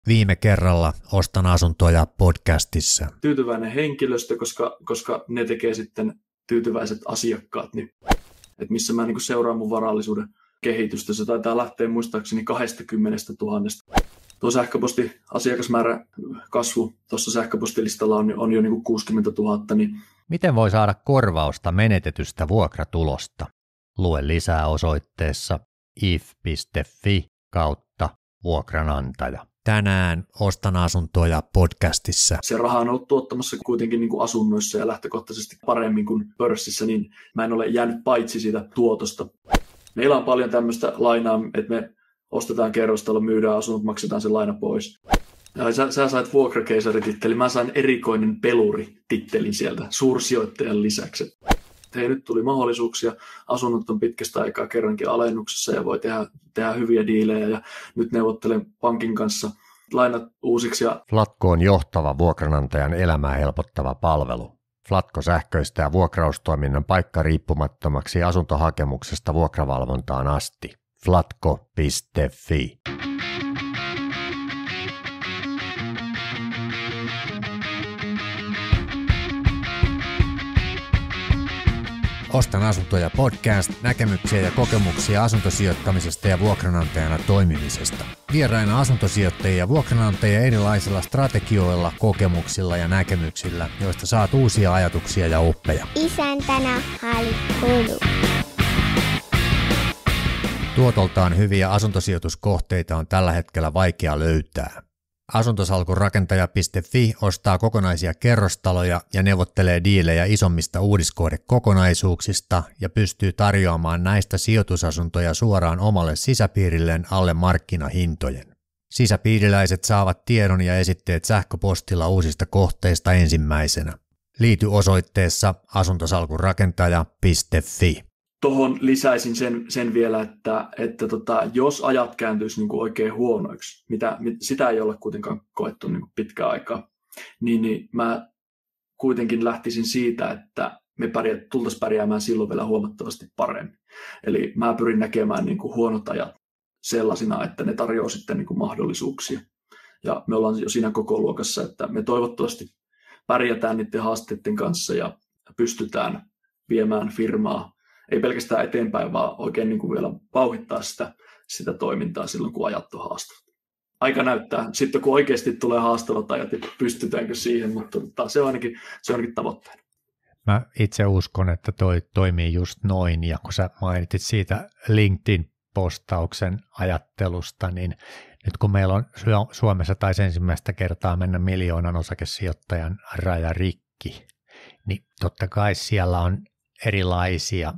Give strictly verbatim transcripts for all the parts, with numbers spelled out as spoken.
Viime kerralla Ostan asuntoja podcastissa. Tyytyväinen henkilöstö, koska, koska ne tekee sitten tyytyväiset asiakkaat. Niin, että missä mä niin kuin seuraan mun varallisuuden kehitystä. Se taitaa lähteä muistaakseni kaksikymmentätuhatta. Tuo sähköposti asiakasmäärä kasvu tuossa sähköpostilistalla on, on jo niin kuin kuusikymmentätuhatta. Niin... Miten voi saada korvausta menetetystä vuokratulosta? Lue lisää osoitteessa if piste fi kautta vuokranantaja. Tänään Ostan asuntoja podcastissa. Se raha on ollut tuottamassa kuitenkin niin kuin asunnoissa ja lähtökohtaisesti paremmin kuin pörssissä, niin mä en ole jäänyt paitsi siitä tuotosta. Meillä on paljon tämmöistä lainaa, että me ostetaan kerrostalo, myydään asunnot, maksetaan se laina pois. Ja sä, sä sait vuokrakeisaritittelin, mä sain erikoinen peluri-tittelin sieltä suursijoittajan lisäksi. Hei, nyt tuli mahdollisuuksia, asunnot on pitkästä aikaa kerrankin alennuksessa ja voi tehdä, tehdä hyviä diilejä ja nyt neuvottelen pankin kanssa lainat uusiksi. Ja... Flatco on johtava vuokranantajan elämää helpottava palvelu. Flatco sähköistää vuokraustoiminnan paikkariippumattomaksi asuntohakemuksesta vuokravalvontaan asti. flatco piste fi. Ostan asuntoja podcast, näkemyksiä ja kokemuksia asuntosijoittamisesta ja vuokranantajana toimimisesta. Vieraina asuntosijoittajia ja vuokranantajia erilaisilla strategioilla, kokemuksilla ja näkemyksillä, joista saat uusia ajatuksia ja oppeja. Isäntänä Hali Hulu. Tuotoltaan hyviä asuntosijoituskohteita on tällä hetkellä vaikea löytää. Asuntosalkunrakentaja piste fi ostaa kokonaisia kerrostaloja ja neuvottelee diilejä isommista uudiskohdekokonaisuuksista ja pystyy tarjoamaan näistä sijoitusasuntoja suoraan omalle sisäpiirilleen alle markkinahintojen. Sisäpiiriläiset saavat tiedon ja esitteet sähköpostilla uusista kohteista ensimmäisenä. Liity osoitteessa asuntosalkunrakentaja piste fi. Tuohon lisäisin sen, sen vielä, että, että tota, jos ajat kääntyisi niin kuin oikein huonoiksi, mitä, sitä ei ole kuitenkaan koettu niin kuin pitkään aikaa, niin, niin mä kuitenkin lähtisin siitä, että me pärjää, tultaisiin pärjäämään silloin vielä huomattavasti paremmin. Eli mä pyrin näkemään niin kuin huonot ajat sellaisina, että ne tarjoaa sitten niin kuin mahdollisuuksia. Ja me ollaan jo siinä koko luokassa, että me toivottavasti pärjätään niiden haasteiden kanssa ja pystytään viemään firmaa ei pelkästään eteenpäin, vaan oikein niin kuin vielä vauhdittaa sitä, sitä toimintaa silloin, kun ajat on haastavat. Aika näyttää. Sitten kun oikeasti tulee haastavat ajat, että pystytäänkö siihen, mutta se on ainakin, se on ainakin tavoitteena. Mä itse uskon, että toi toimii just noin, ja kun sä mainitit siitä LinkedIn-postauksen ajattelusta, niin nyt kun meillä on Suomessa taisi ensimmäistä kertaa mennä miljoonan osakesijoittajan raja rikki, niin totta kai siellä on erilaisia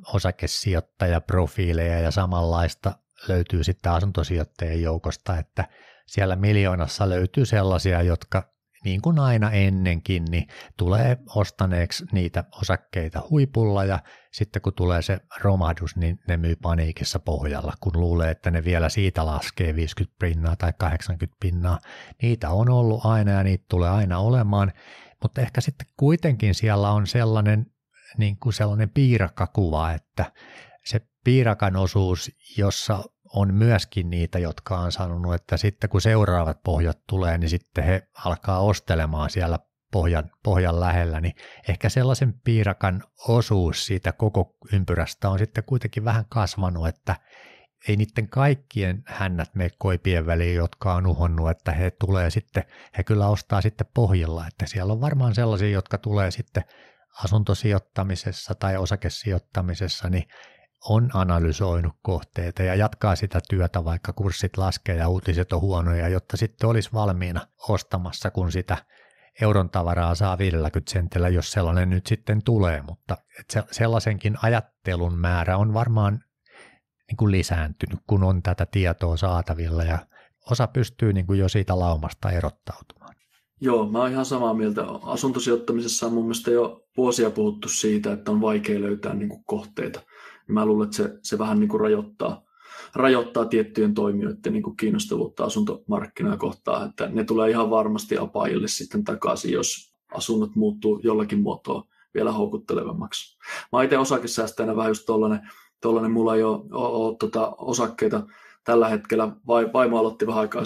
osakesijoittajaprofiileja ja samanlaista löytyy sitten asuntosijoittajien joukosta, että siellä miljoonassa löytyy sellaisia, jotka niin kuin aina ennenkin, niin tulee ostaneeksi niitä osakkeita huipulla ja sitten kun tulee se romahdus, niin ne myy paniikissa pohjalla, kun luulee, että ne vielä siitä laskee viisikymmentä pinnaa tai kahdeksankymmentä pinnaa. Niitä on ollut aina ja niitä tulee aina olemaan, mutta ehkä sitten kuitenkin siellä on sellainen niin kuin sellainen piirakkakuva, että se piirakan osuus, jossa on myöskin niitä, jotka on sanonut, että sitten kun seuraavat pohjat tulee, niin sitten he alkaa ostelemaan siellä pohjan, pohjan lähellä, niin ehkä sellaisen piirakan osuus siitä koko ympyrästä on sitten kuitenkin vähän kasvanut, että ei niiden kaikkien hännät mene koipien väliin, jotka on uhonnut, että he tulee sitten, he kyllä ostaa sitten pohjilla, että siellä on varmaan sellaisia, jotka tulee sitten asuntosijoittamisessa tai osakesijoittamisessa, niin on analysoinut kohteita ja jatkaa sitä työtä, vaikka kurssit laskee ja uutiset on huonoja, jotta sitten olisi valmiina ostamassa, kun sitä euron tavaraa saa viidelläkymmenellä sentillä, jos sellainen nyt sitten tulee, mutta sellaisenkin ajattelun määrä on varmaan niin kuin lisääntynyt, kun on tätä tietoa saatavilla ja osa pystyy niin kuin jo siitä laumasta erottautumaan. Joo, mä oon ihan samaa mieltä. Asuntosijoittamisessa on mun mielestä jo vuosia puhuttu siitä, että on vaikea löytää niin kuin kohteita. Mä luulen, että se, se vähän niin kuin rajoittaa, rajoittaa tiettyjen toimijoiden niin kuin kiinnostavuutta asuntomarkkinaa kohtaan, että ne tulee ihan varmasti apajille sitten takaisin, jos asunnot muuttuu jollakin muotoa vielä houkuttelevammaksi. Mä oon itse osakesäästäjänä vähän just tollainen, tollainen mulla ei ole, ole, ole tota osakkeita tällä hetkellä. Vaimo aloitti vähän aikaa sitten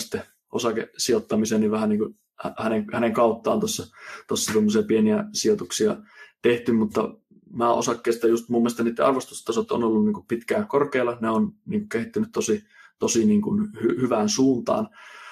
osakesijoittamiseen, niin vähän niin kuin hänen, hänen kauttaan tuossa tuommoisia pieniä sijoituksia tehty, mutta mä osakkeista just mun mielestä niiden arvostustasot on ollut niin kuin pitkään korkealla, ne on niin kuin kehittynyt tosi, tosi niin kuin hy- hyvään suuntaan,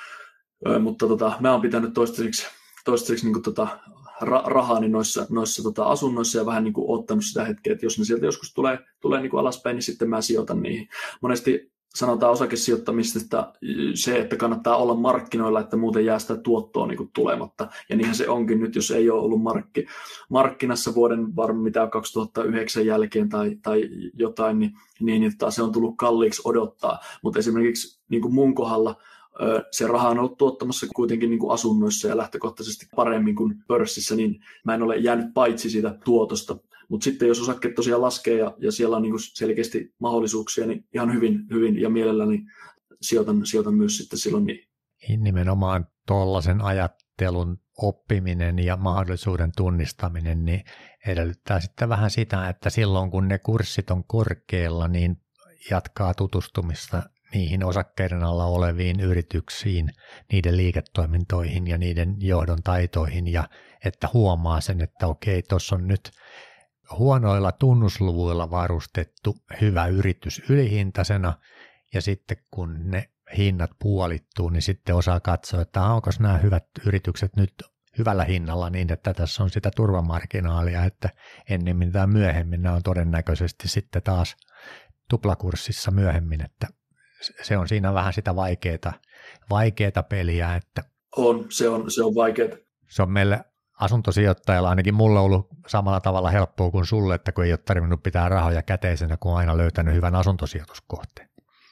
Ö, mutta tota, mä oon pitänyt toistaiseksi, toistaiseksi niin kuin tota, ra- rahani noissa, noissa tota, asunnoissa ja vähän niin kuin ottanut sitä hetkeä, että jos ne sieltä joskus tulee, tulee niin kuin alaspäin, niin sitten mä sijoitan niihin. Monesti sanotaan osakesijoittamisesta se, että kannattaa olla markkinoilla, että muuten jää sitä tuottoa niin kuin tulematta. Ja niinhän se onkin nyt, jos ei ole ollut markki, markkinassa vuoden varmaan mitä kaksituhattayhdeksän jälkeen tai, tai jotain, niin, niin, niin se on tullut kalliiksi odottaa. Mutta esimerkiksi niin kuin mun kohdalla se raha on ollut tuottamassa kuitenkin niin kuin asunnoissa ja lähtökohtaisesti paremmin kuin pörssissä, niin mä en ole jäänyt paitsi siitä tuotosta. Mutta sitten jos osakkeet tosiaan laskee ja, ja siellä on niin kuin selkeästi mahdollisuuksia, niin ihan hyvin, hyvin ja mielelläni sijoitan, sijoitan myös sitten silloin niin. Nimenomaan tuollaisen ajattelun oppiminen ja mahdollisuuden tunnistaminen niin edellyttää sitten vähän sitä, että silloin kun ne kurssit on korkealla, niin jatkaa tutustumista niihin osakkeiden alla oleviin yrityksiin, niiden liiketoimintoihin ja niiden johdon taitoihin ja että huomaa sen, että okei, tuossa on nyt huonoilla tunnusluvuilla varustettu hyvä yritys ylihintaisena ja sitten kun ne hinnat puolittuu, niin sitten osaa katsoa, että onko nämä hyvät yritykset nyt hyvällä hinnalla niin, että tässä on sitä turvamarginaalia, että ennemmin tai myöhemmin nämä on todennäköisesti sitten taas tuplakurssissa myöhemmin, että se on siinä vähän sitä vaikeaa, vaikeaa peliä. Että on, se on, se on vaikeaa. Se on meille asuntosijoittajalla, ainakin mulle on ollut samalla tavalla helppoa kuin sulle, että kun ei ole tarvinnut pitää rahoja käteisenä, kun on aina löytänyt hyvän asuntosijoituskohteen.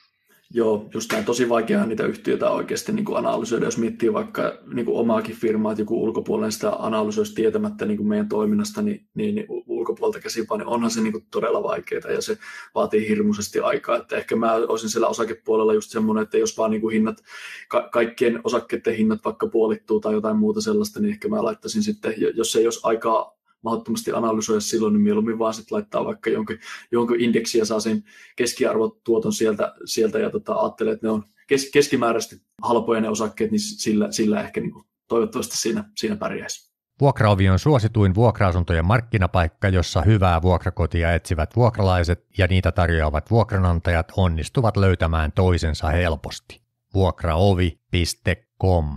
Joo, just näin. Tosi vaikeaa niitä yhtiöitä oikeasti niin kuin analysoida, jos miettii vaikka niin kuin omaakin firmaa, että joku ulkopuolinen sitä analysoisi tietämättä niin kuin meidän toiminnasta, niin, niin, niin ulkopuolelta käsin vaan, niin onhan se niin kuin todella vaikeaa ja se vaatii hirmuisesti aikaa. Että ehkä mä olisin siellä osakepuolella just semmoinen, että jos vaan niin kuin hinnat, ka- kaikkien osakkeiden hinnat vaikka puolittuu tai jotain muuta sellaista, niin ehkä mä laittaisin sitten, jos ei olisi aikaa mahdottomasti analysoida silloin, niin mieluummin vaan sitten laittaa vaikka jonkun, jonkun indeksi ja saa sen keskiarvotuoton sieltä, sieltä ja tota, ajattelee, että ne on kes, keskimääräisesti halpoja ne osakkeet, niin sillä, sillä ehkä niin kuin, toivottavasti siinä, siinä pärjäisi. Vuokraovi on suosituin vuokra-asuntojen markkinapaikka, jossa hyvää vuokrakotia etsivät vuokralaiset ja niitä tarjoavat vuokranantajat onnistuvat löytämään toisensa helposti. vuokraovi piste com.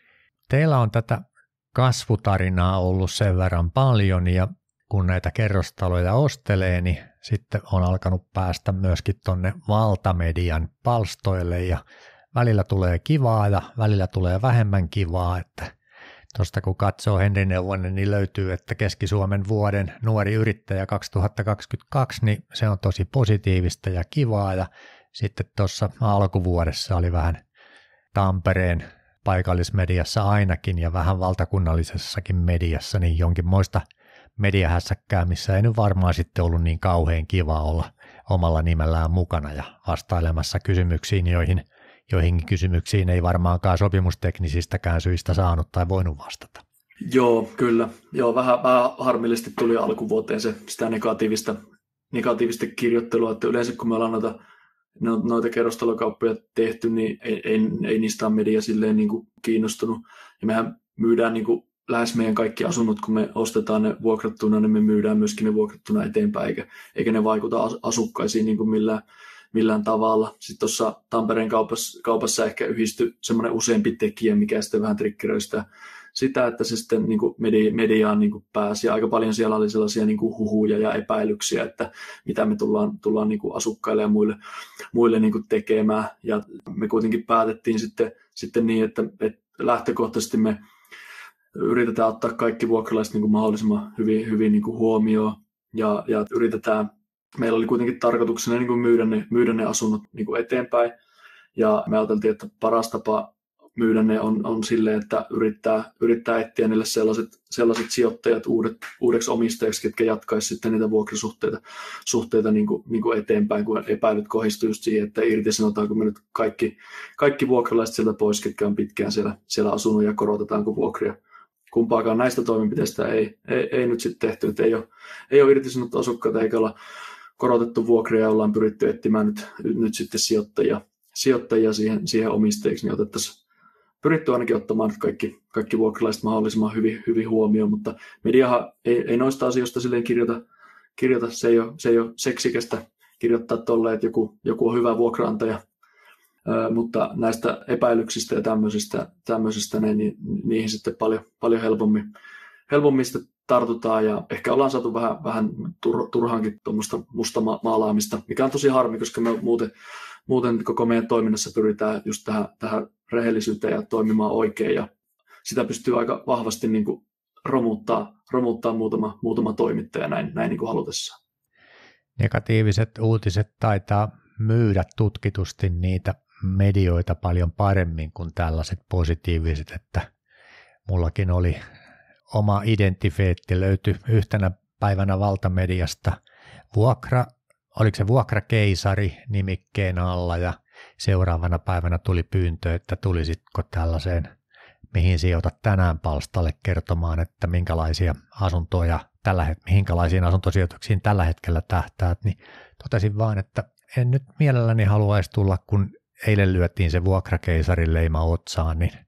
Teillä on tätä kasvutarinaa ollut sen verran paljon ja kun näitä kerrostaloja ostelee, niin sitten on alkanut päästä myöskin tonne valtamedian palstoille ja välillä tulee kivaa ja välillä tulee vähemmän kivaa, että tuosta kun katsoo Henri Neuvonen, niin löytyy, että Keski-Suomen vuoden nuori yrittäjä kaksituhattakaksikymmentäkaksi, niin se on tosi positiivista ja kivaa ja sitten tuossa alkuvuodessa oli vähän Tampereen paikallismediassa ainakin ja vähän valtakunnallisessakin mediassa, niin jonkinmoista mediahässäkkää, missä ei nyt varmaan sitten ollut niin kauhean kiva olla omalla nimellään mukana ja vastailemassa kysymyksiin, joihin, joihin kysymyksiin ei varmaankaan sopimusteknisistäkään syistä saanut tai voinut vastata. Joo, kyllä. Joo, vähän, vähän harmillisesti tuli alkuvuoteen se, sitä negatiivista, negatiivista kirjoittelua, että yleensä kun me ollaan noita noita kerrostalokauppoja tehty, niin ei, ei, ei niistä ole media silleen niin kuin kiinnostunut. Ja mehän myydään niin kuin lähes meidän kaikki asunnot, kun me ostetaan ne vuokrattuna, niin me myydään myöskin ne vuokrattuna eteenpäin, eikä, eikä ne vaikuta asukkaisiin niin kuin millään, millään tavalla. Sitten tuossa Tampereen kaupassa, kaupassa ehkä yhdistyi semmoinen useampi tekijä, mikä sitten vähän triggeröi sitä, sitä että se sitten niin kuin media, mediaan niin kuin pääsi. Ja aika paljon siellä oli sellaisia niin kuin huhuja ja epäilyksiä, että mitä me tullaan, tullaan niin kuin asukkaille ja muille, muille niin kuin tekemään. Ja me kuitenkin päätettiin sitten, sitten niin, että, että lähtökohtaisesti me yritetään ottaa kaikki vuokralaiset niin kuin mahdollisimman hyvin, hyvin niin kuin huomioon ja, ja yritetään. Meillä oli kuitenkin tarkoituksena niin kuin myydä, ne, myydä ne asunnot niin kuin eteenpäin ja me ajateltiin, että paras tapa myydä ne on, on silleen, että yrittää, yrittää etsiä niille sellaiset, sellaiset sijoittajat uudet, uudeksi omistajaksi, ketkä jatkaisi sitten niitä vuokrasuhteita suhteita niin kuin, niin kuin eteenpäin, kun epäilyt kohdistuu just siihen, että irtisanotaanko me nyt kaikki, kaikki vuokralaiset sieltä pois, ketkä on pitkään siellä, siellä asunut ja korotetaanko vuokria. Kumpaakaan näistä toimenpiteistä ei, ei, ei nyt sitten tehty, että ei ole, ei ole irtisanottu asukkaita eikä olla korotettu vuokria ja ollaan pyritty etsimään nyt, nyt sitten sijoittajia, sijoittajia siihen, siihen omistajiksi, niin otettaisiin pyritty ainakin ottamaan kaikki, kaikki vuokralaiset mahdollisimman hyvin, hyvin huomioon, mutta mediahan ei, ei noista asioista silleen kirjoita, kirjoita. Se, ei ole, se ei ole seksikästä kirjoittaa tolleen, että joku, joku on hyvä vuokraantaja, Ö, mutta näistä epäilyksistä ja tämmöisistä, tämmöisistä ne, niin, niihin sitten paljon, paljon helpommin, helpommin sitten tartutaan ja ehkä ollaan saatu vähän, vähän tur, turhaankin tuommoista musta maalaamista, mikä on tosi harmi, koska me muuten, muuten koko meidän toiminnassa pyritään just tähän, tähän rehellisyyteen ja toimimaan oikein ja sitä pystyy aika vahvasti niin kuin romuttaa, romuttaa muutama, muutama toimittaja näin, näin niin kuin halutessaan. Negatiiviset uutiset taitaa myydä tutkitusti niitä medioita paljon paremmin kuin tällaiset positiiviset, että mullakin oli oma identiteetti löytyi yhtenä päivänä valtamediasta vuokra, oliko se vuokrakeisari nimikkeen alla ja seuraavana päivänä tuli pyyntö, että tulisitko tällaiseen, mihin sijoitat tänään palstalle kertomaan, että minkälaisia asuntoja, tällä, minkälaisiin asuntosijoituksiin tällä hetkellä tähtäät, niin totesin vaan, että en nyt mielelläni haluaisi tulla, kun eilen lyötiin se vuokrakeisarin leima otsaan, niin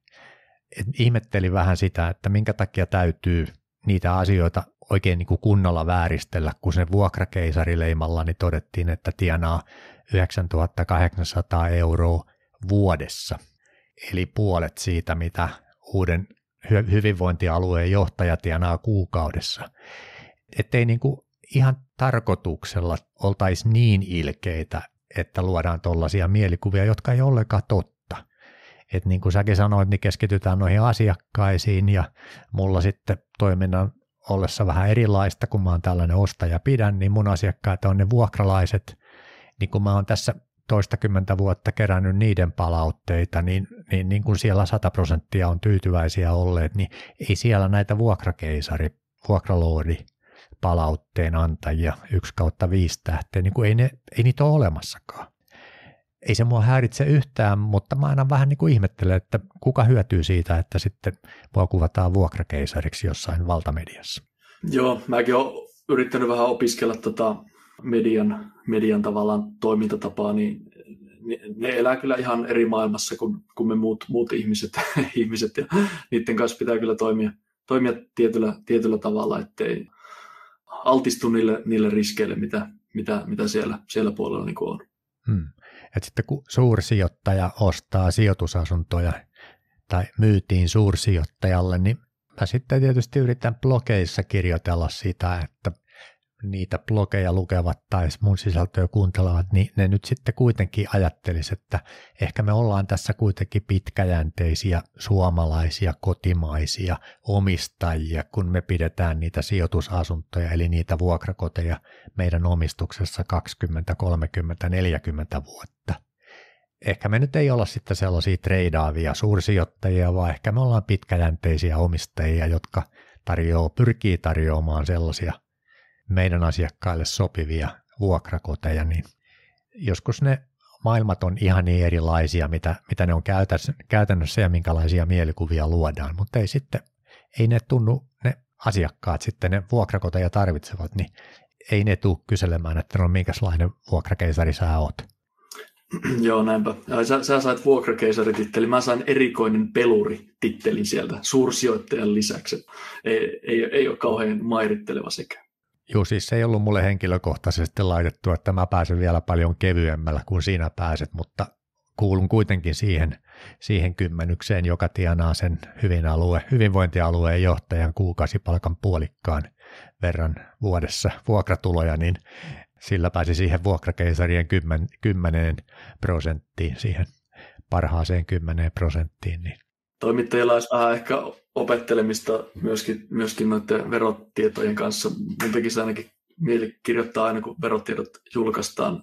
ihmettelin vähän sitä, että minkä takia täytyy niitä asioita oikein niin kuin kunnolla vääristellä, kun se vuokrakeisarileimalla niin todettiin, että tienaa yhdeksäntuhatta kahdeksansataa euroa vuodessa, eli puolet siitä, mitä uuden hyvinvointialueen johtaja tienaa kuukaudessa. Ettei niin kuin ihan tarkoituksella oltaisi niin ilkeitä, että luodaan tuollaisia mielikuvia, jotka ei ole ollenkaan totta. Että niin kuin säkin sanoit, niin keskitytään noihin asiakkaisiin ja mulla sitten toiminnan ollessa vähän erilaista, kun mä oon tällainen ostaja pidän, niin mun asiakkaat on ne vuokralaiset. Niin kun mä oon tässä toistakymmentä vuotta kerännyt niiden palautteita, niin, niin, niin kun siellä sata prosenttia on tyytyväisiä olleet, niin ei siellä näitä vuokrakeisari, vuokraloodi palautteen antajia yksi kautta viisi tähteä, niin kuin ei, ne, ei niitä ole olemassakaan. Ei se mua häiritse yhtään, mutta mä aina vähän niin kuin ihmettelen, että kuka hyötyy siitä, että sitten mua kuvataan vuokrakeisariksi jossain valtamediassa. Joo, mäkin olen yrittänyt vähän opiskella tota median, median tavallaan toimintatapaa, niin ne elää kyllä ihan eri maailmassa kuin, kuin me muut, muut ihmiset, ihmiset ja niiden kanssa pitää kyllä toimia, toimia tietyllä, tietyllä tavalla, ettei altistu niille, niille riskeille, mitä, mitä, mitä siellä, siellä puolella niin kuin on. Hmm. Et sitten kun suursijoittaja ostaa sijoitusasuntoja tai myytiin suursijoittajalle, niin mä sitten tietysti yritän blogeissa kirjoitella sitä, että niitä blogeja lukevat tai mun sisältöä kuuntelevat, niin ne nyt sitten kuitenkin ajattelisi, että ehkä me ollaan tässä kuitenkin pitkäjänteisiä suomalaisia, kotimaisia omistajia, kun me pidetään niitä sijoitusasuntoja, eli niitä vuokrakoteja meidän omistuksessa kaksikymmentä, kolmekymmentä, neljäkymmentä vuotta. Ehkä me nyt ei olla sitten sellaisia treidaavia suursijoittajia, vaan ehkä me ollaan pitkäjänteisiä omistajia, jotka tarjoaa, pyrkii tarjoamaan sellaisia meidän asiakkaille sopivia vuokrakoteja, niin joskus ne maailmat on ihan niin erilaisia, mitä, mitä ne on käytännössä ja minkälaisia mielikuvia luodaan, mutta ei sitten, ei ne tunnu, ne asiakkaat sitten, ne vuokrakoteja tarvitsevat, niin ei ne tule kyselemään, että no minkälainen vuokrakeisari sä oot. Joo, näinpä. Sä, sä sait vuokrakeisaritittelin, mä sain erikoinen peluri-tittelin sieltä suursijoittajan lisäksi. Ei, ei, ei ole kauhean mairitteleva sekä. Joo, siis se ei ollut mulle henkilökohtaisesti laitettu, että mä pääsen vielä paljon kevyemmällä kuin sinä pääset, mutta kuulun kuitenkin siihen, siihen kymmenykseen, joka tienaa sen hyvin alue, hyvinvointialueen johtajan kuukausipalkan puolikkaan verran vuodessa vuokratuloja, niin sillä pääsi siihen vuokrakeisarien kymmen, kymmeneen prosenttiin, siihen parhaaseen kymmeneen prosenttiin. Niin. Toimittajilla olisi vähän ehkä opettelemista myöskin, myöskin noiden verotietojen kanssa. Mun tekisi ainakin mieli kirjoittaa aina, kun verotiedot julkaistaan,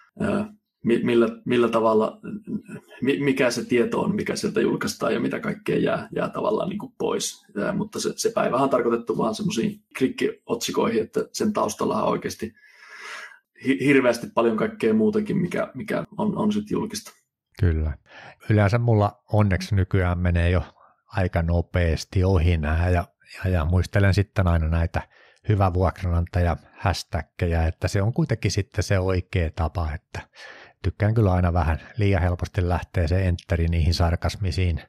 millä, millä tavalla, mikä se tieto on, mikä sieltä julkaistaan ja mitä kaikkea jää, jää tavallaan niin kuin pois. Ja, mutta se, se päivähän on tarkoitettu vaan semmoisiin klikkiotsikoihin, että sen taustalla on oikeasti hirveästi paljon kaikkea muutakin, mikä, mikä on, on sitten julkista. Kyllä. Yleensä mulla onneksi nykyään menee jo aika nopeasti ohi nämä ja, ja, ja muistelen sitten aina näitä hyvä vuokranantaja hashtaggeja, että se on kuitenkin sitten se oikea tapa, että tykkään kyllä aina vähän liian helposti lähteä se enteri niihin sarkasmisiin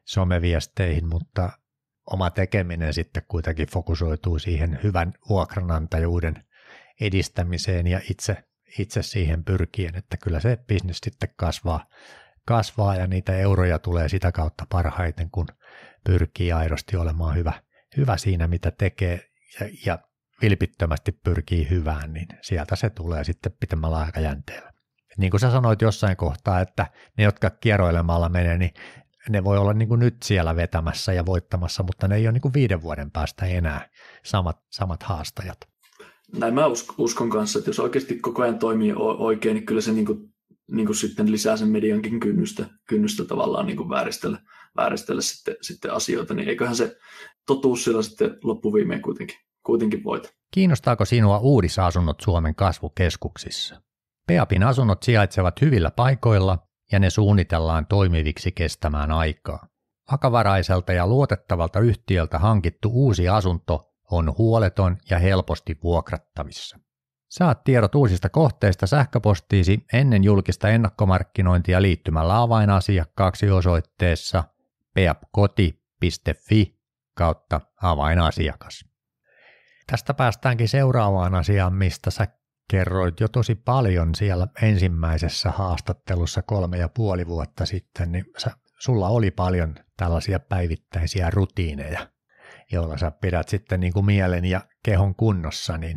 someviesteihin, mutta oma tekeminen sitten kuitenkin fokusoituu siihen hyvän vuokranantajuuden edistämiseen ja itse, itse siihen pyrkien, että kyllä se bisnes sitten kasvaa, kasvaa ja niitä euroja tulee sitä kautta parhaiten, kun pyrkii aidosti olemaan hyvä, hyvä siinä, mitä tekee ja, ja vilpittömästi pyrkii hyvään, niin sieltä se tulee sitten pitemmällä aikajänteellä. Et niin kuin sä sanoit jossain kohtaa, että ne, jotka kieroilemalla menee, niin ne voi olla niin kuin nyt siellä vetämässä ja voittamassa, mutta ne ei ole niin kuin viiden vuoden päästä enää samat, samat haastajat. Näin mä uskon kanssa, että jos oikeasti koko ajan toimii oikein, niin kyllä se niin kuin, niin kuin sitten lisää sen mediankin kynnystä, kynnystä tavallaan niin kuin vääristellä, vääristellä sitten, sitten asioita, niin eiköhän se totuus sillä sitten loppuviimeen kuitenkin, kuitenkin voita. Kiinnostaako sinua uudisasunnot Suomen kasvukeskuksissa? Peapin asunnot sijaitsevat hyvillä paikoilla ja ne suunnitellaan toimiviksi kestämään aikaa. Vakavaraiselta ja luotettavalta yhtiöltä hankittu uusi asunto on huoleton ja helposti vuokrattavissa. Saat tiedot uusista kohteista sähköpostiisi ennen julkista ennakkomarkkinointia liittymällä avainasiakkaaksi osoitteessa peapkoti piste fi kautta avainasiakas. Tästä päästäänkin seuraavaan asiaan, mistä sä kerroit jo tosi paljon siellä ensimmäisessä haastattelussa kolme ja puoli vuotta sitten, niin sä, sulla oli paljon tällaisia päivittäisiä rutiineja, joilla sä pidät sitten niin kuin mielen ja kehon kunnossa, niin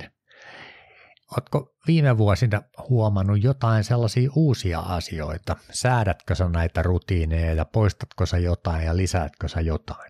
ootko viime vuosina huomannut jotain sellaisia uusia asioita? Säädätkö sä näitä rutiineja ja poistatko sä jotain ja lisäätkö sä jotain?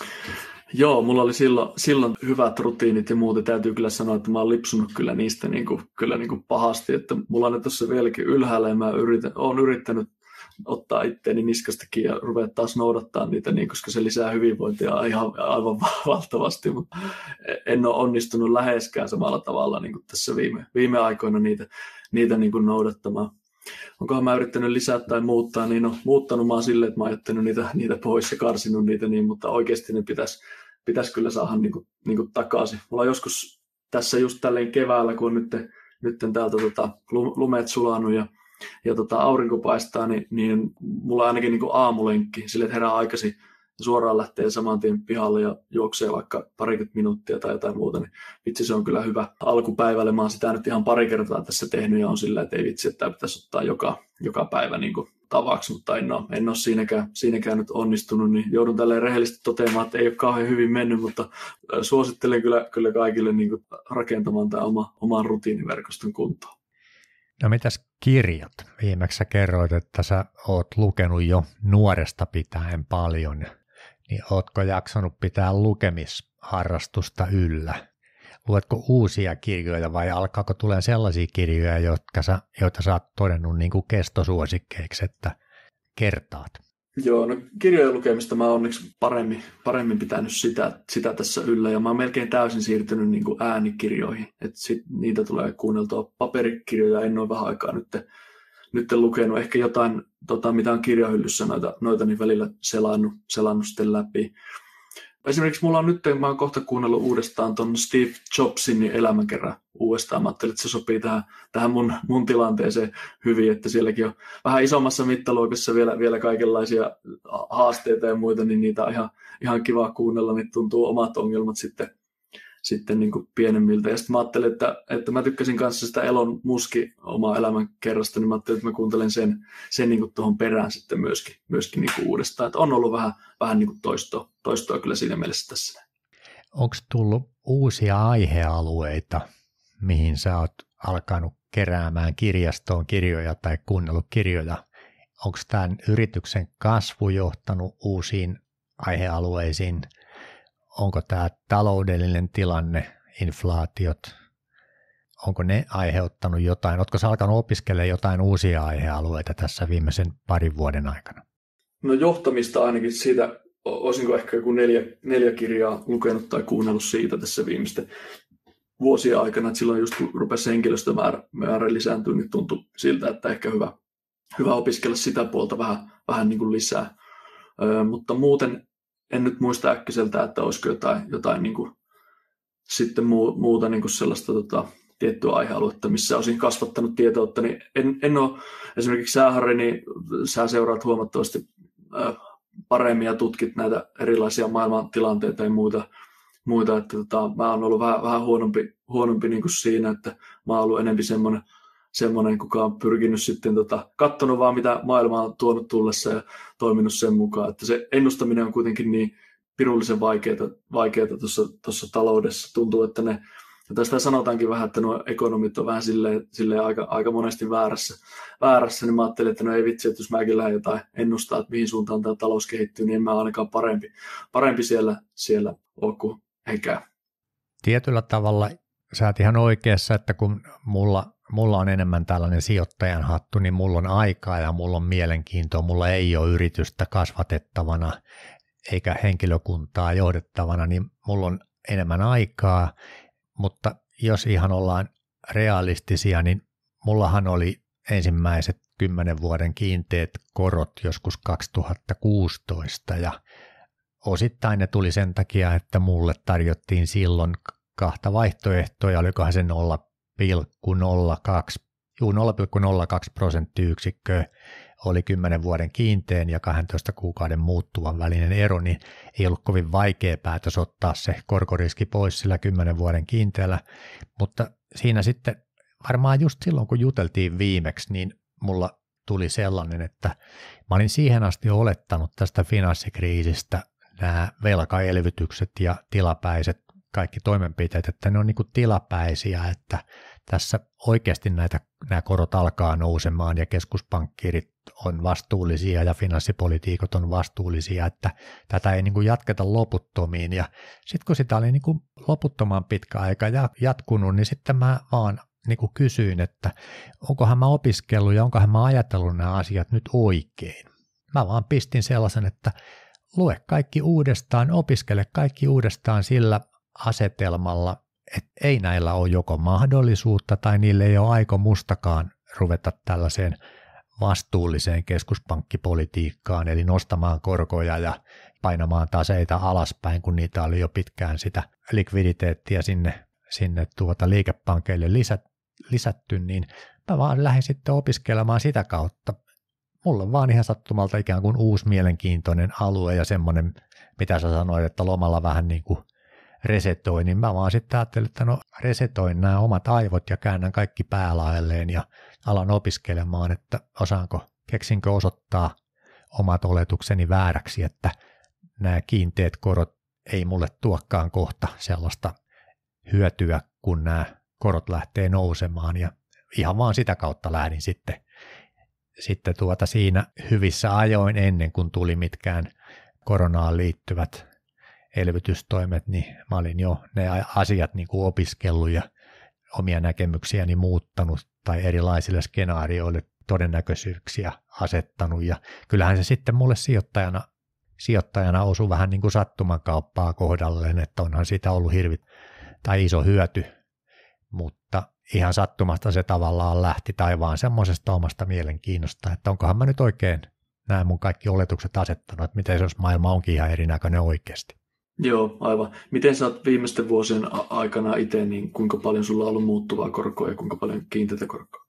Joo, mulla oli silloin, silloin hyvät rutiinit ja muuta. Täytyy kyllä sanoa, että mä oon lipsunut kyllä niistä niin kuin, kyllä niin kuin pahasti, että mulla on ne tuossa vieläkin ylhäällä ja mä yritän, oon yrittänyt ottaa itteeni niskastakin ja ruveta taas noudattaa niitä, niin, koska se lisää hyvinvointia ihan aivan valtavasti, mutta en ole onnistunut läheskään samalla tavalla niin kuin tässä viime, viime aikoina niitä, niitä niin kuin noudattamaan. Onkohan mä yrittänyt lisää tai muuttaa, niin no muuttanut mä oon silleen, että mä oon jättänyt niitä, niitä pois ja karsinut niitä, niin, mutta oikeasti ne pitäisi, pitäisi kyllä saada niin kuin, niin kuin takaisin. Mulla on joskus tässä just tälleen keväällä, kun on nyt, nyt täältä tota, lumeet sulanut ja ja tota, aurinko paistaa, niin, niin mulla on ainakin niin kuin aamulenkki, sille että herää aikaisin ja suoraan lähtee saman tien pihalle ja juoksee vaikka parikymmentä minuuttia tai jotain muuta, niin vitsi se on kyllä hyvä alkupäivälle. Mä oon sitä nyt ihan pari kertaa tässä tehnyt ja on sillä, että ei vitsi, että tämä pitäisi ottaa joka, joka päivä niin kuin tavaksi, mutta en ole, en ole siinäkään, siinäkään nyt onnistunut, niin joudun tälleen rehellisesti toteamaan, että ei ole kauhean hyvin mennyt, mutta suosittelen kyllä, kyllä kaikille niin kuin rakentamaan tämä oma, oman rutiiniverkoston kuntoon. No mitäs kirjat? Viimeksi sä kerroit, että sä oot lukenut jo nuoresta pitäen paljon, niin ootko jaksanut pitää lukemisharrastusta yllä? Luetko uusia kirjoja vai alkaako tulee sellaisia kirjoja, jotka sä, joita sä oot todennut niin kuin kestosuosikkeiksi, että kertaat? Joo, no kirjojen lukemista mä oon onneksi paremmin, paremmin pitänyt sitä, sitä tässä yllä ja mä oon melkein täysin siirtynyt niin kuin äänikirjoihin, että sit niitä tulee kuunneltua. Paperikirjoja en ole vähän aikaa nyt, nyt lukenut, ehkä jotain, tota, mitä on kirjahyllyssä noita, noita niin välillä selannut, selannut sitten läpi. Esimerkiksi mulla on nyt, mä oon kohta kuunnellut uudestaan ton Steve Jobsin elämänkerran uudestaan. Mä ajattelin, että se sopii tähän, tähän mun, mun tilanteeseen hyvin, että sielläkin on vähän isommassa mittaluokassa vielä, vielä kaikenlaisia haasteita ja muita, niin niitä on ihan, ihan kiva kuunnella, niin tuntuu omat ongelmat sitten, sitten niin kuin pienemmiltä. Ja sitten mä ajattelin, että, että mä tykkäsin kanssa sitä Elon Muskin omaa elämänkerrasta, niin mä ajattelin, että mä kuuntelen sen, sen niin kuin tuohon perään sitten myöskin, myöskin niin kuin uudestaan. Että on ollut vähän, vähän niin kuin toistoa, toistoa kyllä siinä mielessä tässä. Onko tullut uusia aihealueita, mihin sä oot alkanut keräämään kirjastoon kirjoja tai kuunnellut kirjoja? Onko tämän yrityksen kasvu johtanut uusiin aihealueisiin? Onko tämä taloudellinen tilanne, inflaatiot, onko ne aiheuttanut jotain? Oletko sä alkanut opiskella jotain uusia aihealueita tässä viimeisen parin vuoden aikana? No johtamista ainakin siitä, olisinko ehkä joku neljä, neljä kirjaa lukenut tai kuunnellut siitä tässä viimeisten vuosien aikana, että silloin just kun rupesi henkilöstömäärä määrä lisääntyä, niin tuntui siltä, että ehkä hyvä, hyvä opiskella sitä puolta vähän, vähän niin kuin lisää. Ö, mutta muuten en nyt muista äkkiseltä, että olisiko jotain, jotain niin kuin, sitten muu, muuta niin kuin sellaista tota, tiettyä aihealuetta, missä olisin kasvattanut tietoutta. Niin en, en ole, esimerkiksi sä, Harri, niin sä seuraat huomattavasti äh, paremmin ja tutkit näitä erilaisia maailmantilanteita ja muuta, muita että tota, mä oon ollut vähän, vähän huonompi, huonompi niin kuin siinä, että mä oon ollut enemmän semmoinen, semmoinen kuka on pyrkinyt sitten tota, katsonut vaan mitä maailma on tuonut tullessa ja toiminut sen mukaan, että se ennustaminen on kuitenkin niin pirullisen vaikeaa tuossa taloudessa. Tuntuu, että ne, ja tästä sanotaankin vähän, että nuo ekonomit on vähän silleen, silleen aika, aika monesti väärässä, väärässä, niin mä ajattelin, että no ei vitsi, että jos mäkin lähden jotain ennustaa, että mihin suuntaan tämä talous kehittyy, niin en mä ainakaan parempi, parempi siellä, siellä ole kuin hekään. Tietyllä tavalla sä oot ihan oikeassa, että kun mulla, mulla on enemmän tällainen sijoittajan hattu, niin mulla on aikaa ja mulla on mielenkiintoa, mulla ei ole yritystä kasvatettavana eikä henkilökuntaa johdettavana, niin mulla on enemmän aikaa, mutta jos ihan ollaan realistisia, niin mullahan oli ensimmäiset kymmenen vuoden kiinteät korot joskus kaksituhattakuusitoista ja osittain ne tuli sen takia, että mulle tarjottiin silloin kahta vaihtoehtoja, olikohan se nolla pilkku nolla kaksi, juu nolla pilkku nolla kaksi prosenttiyksikköä oli kymmenen vuoden kiinteän ja kahdentoista kuukauden muuttuvan välinen ero, niin ei ollut kovin vaikea päätös ottaa se korkoriski pois sillä kymmenen vuoden kiinteällä, mutta siinä sitten varmaan just silloin, kun juteltiin viimeksi, niin mulla tuli sellainen, että mä olin siihen asti olettanut tästä finanssikriisistä nämä velkaelvytykset ja tilapäiset kaikki toimenpiteet, että ne on niin kuin tilapäisiä, että tässä oikeasti näitä, nämä korot alkaa nousemaan ja keskuspankkiirit on vastuullisia ja finanssipolitiikot on vastuullisia, että tätä ei niin kuin jatketa loputtomiin. Ja sitten kun sitä oli niin kuin loputtoman pitkä aika jatkunut, niin sitten mä vaan niin kuin kysyin, että onkohan mä opiskellut ja onkohan mä ajatellut nämä asiat nyt oikein. Mä vaan pistin sellaisen, että lue kaikki uudestaan, opiskele kaikki uudestaan sillä asetelmalla, että ei näillä ole joko mahdollisuutta tai niille ei ole aikomustakaan ruveta tällaiseen vastuulliseen keskuspankkipolitiikkaan, eli nostamaan korkoja ja painamaan taseita alaspäin, kun niitä oli jo pitkään sitä likviditeettiä sinne, sinne tuota liikepankeille lisät, lisätty, niin mä vaan lähdin sitten opiskelemaan sitä kautta. Mulla on vaan ihan sattumalta ikään kuin uusi mielenkiintoinen alue ja semmoinen, mitä sä sanoit, että lomalla vähän niin kuin resetoin, niin mä vaan sitten ajattelin, että no resetoin nämä omat aivot ja käännän kaikki päälaelleen ja alan opiskelemaan, että osaanko, keksinkö osoittaa omat oletukseni vääräksi, että nämä kiinteät korot ei mulle tuokkaan kohta sellaista hyötyä, kun nämä korot lähtee nousemaan ja ihan vaan sitä kautta lähdin sitten, sitten tuota siinä hyvissä ajoin ennen kuin tuli mitkään koronaan liittyvät elvytystoimet, niin mä olin jo ne asiat niin kuin opiskellut ja omia näkemyksiäni muuttanut tai erilaisille skenaarioille todennäköisyyksiä asettanut ja kyllähän se sitten mulle sijoittajana, sijoittajana osui vähän niin kuin sattumankauppaa kohdalleen, että onhan siitä ollut hirvit tai iso hyöty, mutta ihan sattumasta se tavallaan lähti tai vaan semmoisesta omasta mielenkiinnosta, että onkohan mä nyt oikein nämä mun kaikki oletukset asettanut, että miten se jos maailma onkin ihan erinäköinen oikeasti. Joo, aivan. Miten sä oot viimeisten vuosien aikana itse, niin kuinka paljon sulla on ollut muuttuvaa korkoa ja kuinka paljon kiinteätä korkoa?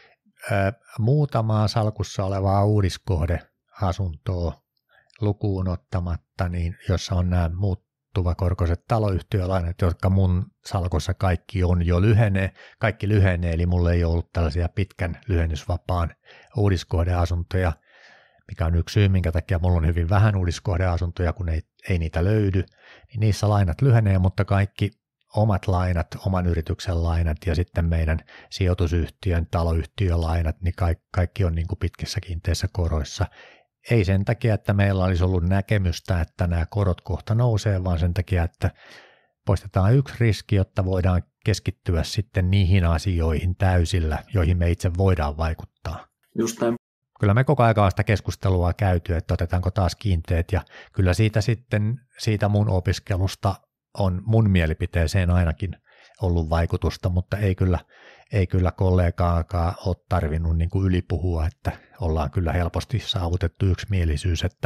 Ö, muutamaa salkussa olevaa uudiskohdeasuntoa lukuun ottamatta, niin jossa on nämä muuttuvakorkoiset taloyhtiölainat, jotka mun salkussa kaikki on jo lyhenee, kaikki lyhenee, eli mulla ei ollut tällaisia pitkän lyhennysvapaan uudiskohdeasuntoja, mikä on yksi syy, minkä takia mulla on hyvin vähän uudiskohdeasuntoja, kun ei, ei niitä löydy, niin niissä lainat lyhenee, mutta kaikki omat lainat, oman yrityksen lainat ja sitten meidän sijoitusyhtiön, taloyhtiölainat, niin kaikki, kaikki on niin kuin pitkissä kiinteissä koroissa. Ei sen takia, että meillä olisi ollut näkemystä, että nämä korot kohta nousee, vaan sen takia, että poistetaan yksi riski, jotta voidaan keskittyä sitten niihin asioihin täysillä, joihin me itse voidaan vaikuttaa. Just näin. Kyllä me koko ajan sitä keskustelua käyty, että otetaanko taas kiinteät ja kyllä siitä sitten, siitä mun opiskelusta on mun mielipiteeseen ainakin ollut vaikutusta, mutta ei kyllä, ei kyllä kollegaakaan ole tarvinnut niin kuin ylipuhua, että ollaan kyllä helposti saavutettu yksimielisyys, että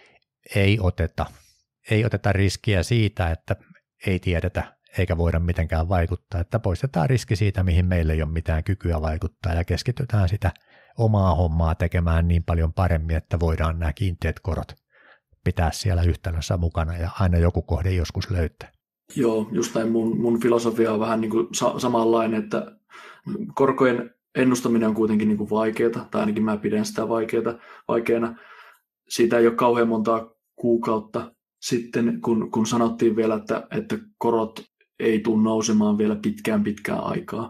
ei oteta, ei oteta riskiä siitä, että ei tiedetä eikä voida mitenkään vaikuttaa, että poistetaan riski siitä, mihin meillä ei ole mitään kykyä vaikuttaa ja keskitytään sitä omaa hommaa tekemään niin paljon paremmin, että voidaan nämä kiinteät korot pitää siellä yhtälössä mukana ja aina joku kohde joskus löytää. Joo, just näin mun, mun filosofia on vähän niin kuin sa- samanlainen, että korkojen ennustaminen on kuitenkin niin kuin vaikeaa, tai ainakin mä pidän sitä vaikeata, vaikeana. Siitä ei ole kauhean montaa kuukautta sitten, kun, kun sanottiin vielä, että, että korot ei tule nousemaan vielä pitkään pitkään aikaa.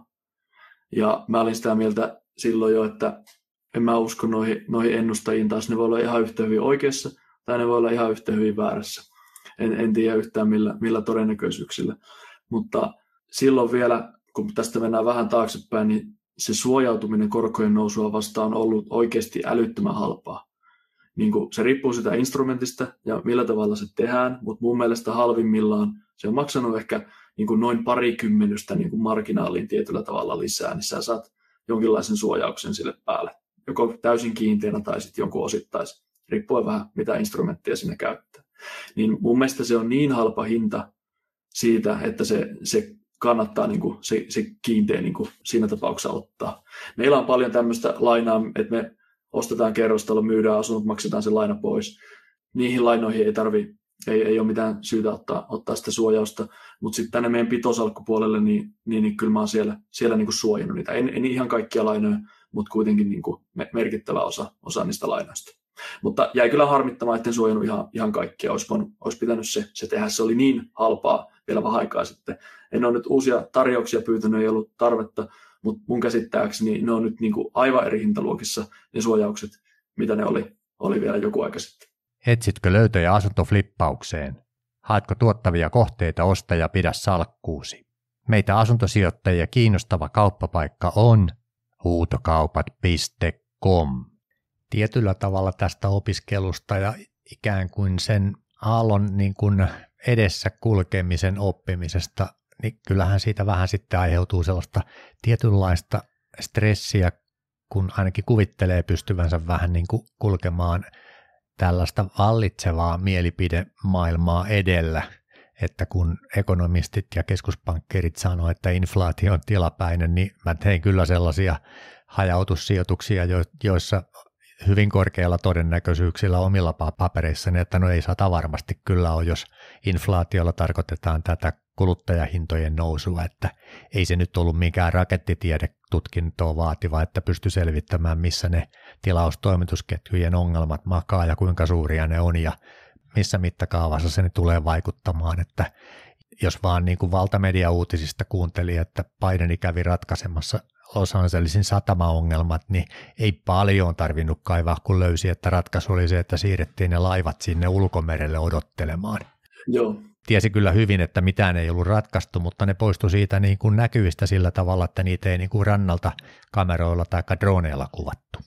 Ja mä olin sitä mieltä silloin jo, että en mä usko noihin, noihin ennustajiin taas. Ne voi olla ihan yhtä hyvin oikeassa, tai ne voi olla ihan yhtä hyvin väärässä. En, en tiedä yhtään millä, millä todennäköisyyksillä. Mutta silloin vielä, kun tästä mennään vähän taaksepäin, niin se suojautuminen korkojen nousua vastaan on ollut oikeasti älyttömän halpaa. Niin kuin se riippuu sitä instrumentista ja millä tavalla se tehdään, mutta mun mielestä halvimmillaan se on maksanut ehkä niin kuin noin parikymmenystä niin kuin marginaaliin tietyllä tavalla lisää, niin sä saat jonkinlaisen suojauksen sille päälle. Joko täysin kiinteänä tai sitten jonkun osittaisen, riippuen vähän mitä instrumenttia sinne käyttää. Niin mun mielestä se on niin halpa hinta siitä, että se, se kannattaa niin kuin, se, se kiinteä niin kuin siinä tapauksessa ottaa. Meillä on paljon tämmöistä lainaa, että me ostetaan kerrostalo, myydään asunnot, maksetaan se laina pois. Niihin lainoihin ei tarvi, ei, ei ole mitään syytä ottaa, ottaa sitä suojausta, mutta sitten tänne meidän pitosalkkupuolelle, niin, niin, niin kyllä mä oon siellä, siellä niin kuin suojannut niitä. En, en ihan kaikkia lainoja, mutta kuitenkin niin kuin merkittävä osa, osa niistä lainoista. Mutta jäi kyllä harmittamaan, etten suojannut ihan, ihan kaikkia. Olisi, voinut, olisi pitänyt se, se tehdä. Se oli niin halpaa vielä vähän aikaa sitten. En ole nyt uusia tarjouksia pyytänyt, ei ollut tarvetta, mutta mun käsittääkseni ne on nyt niin kuin aivan eri hintaluokissa ne suojaukset, mitä ne oli, oli vielä joku aika sitten. Etsitkö löytöjä asuntoflippaukseen? Haetko tuottavia kohteita, osta ja pidä salkkuusi? Meitä asuntosijoittajia kiinnostava kauppapaikka on huutokaupat piste com. Tietyllä tavalla tästä opiskelusta ja ikään kuin sen aallon niin kuin edessä kulkemisen oppimisesta, niin kyllähän siitä vähän sitten aiheutuu sellaista tietynlaista stressiä, kun ainakin kuvittelee pystyvänsä vähän niin kuin kulkemaan tällaista vallitsevaa mielipidemaailmaa edellä, että kun ekonomistit ja keskuspankkeerit sanoo, että inflaatio on tilapäinen, niin mä tein kyllä sellaisia hajautussijoituksia, joissa hyvin korkealla todennäköisyyksillä omilla papereissani, että no ei sata varmasti kyllä ole, jos inflaatiolla tarkoitetaan tätä kuluttajahintojen nousua, että ei se nyt ollut mikään rakettitiedetutkintoa vaativa, että pysty selvittämään, missä ne tilaustoimitusketjujen ongelmat makaa ja kuinka suuria ne on ja missä mittakaavassa se tulee vaikuttamaan, että jos vaan niin kuin valtamedia-uutisista kuunteli, että Bideni kävi ratkaisemassa Los Angelesin satamaongelmat, niin ei paljon tarvinnut kaivaa, kun löysi, että ratkaisu oli se, että siirrettiin ne laivat sinne ulkomerelle odottelemaan. Joo. Tiesi kyllä hyvin, että mitään ei ollut ratkaistu, mutta ne poistui siitä niin kuin näkyvistä sillä tavalla, että niitä ei niin kuin rannalta kameroilla tai droneilla kuvattu.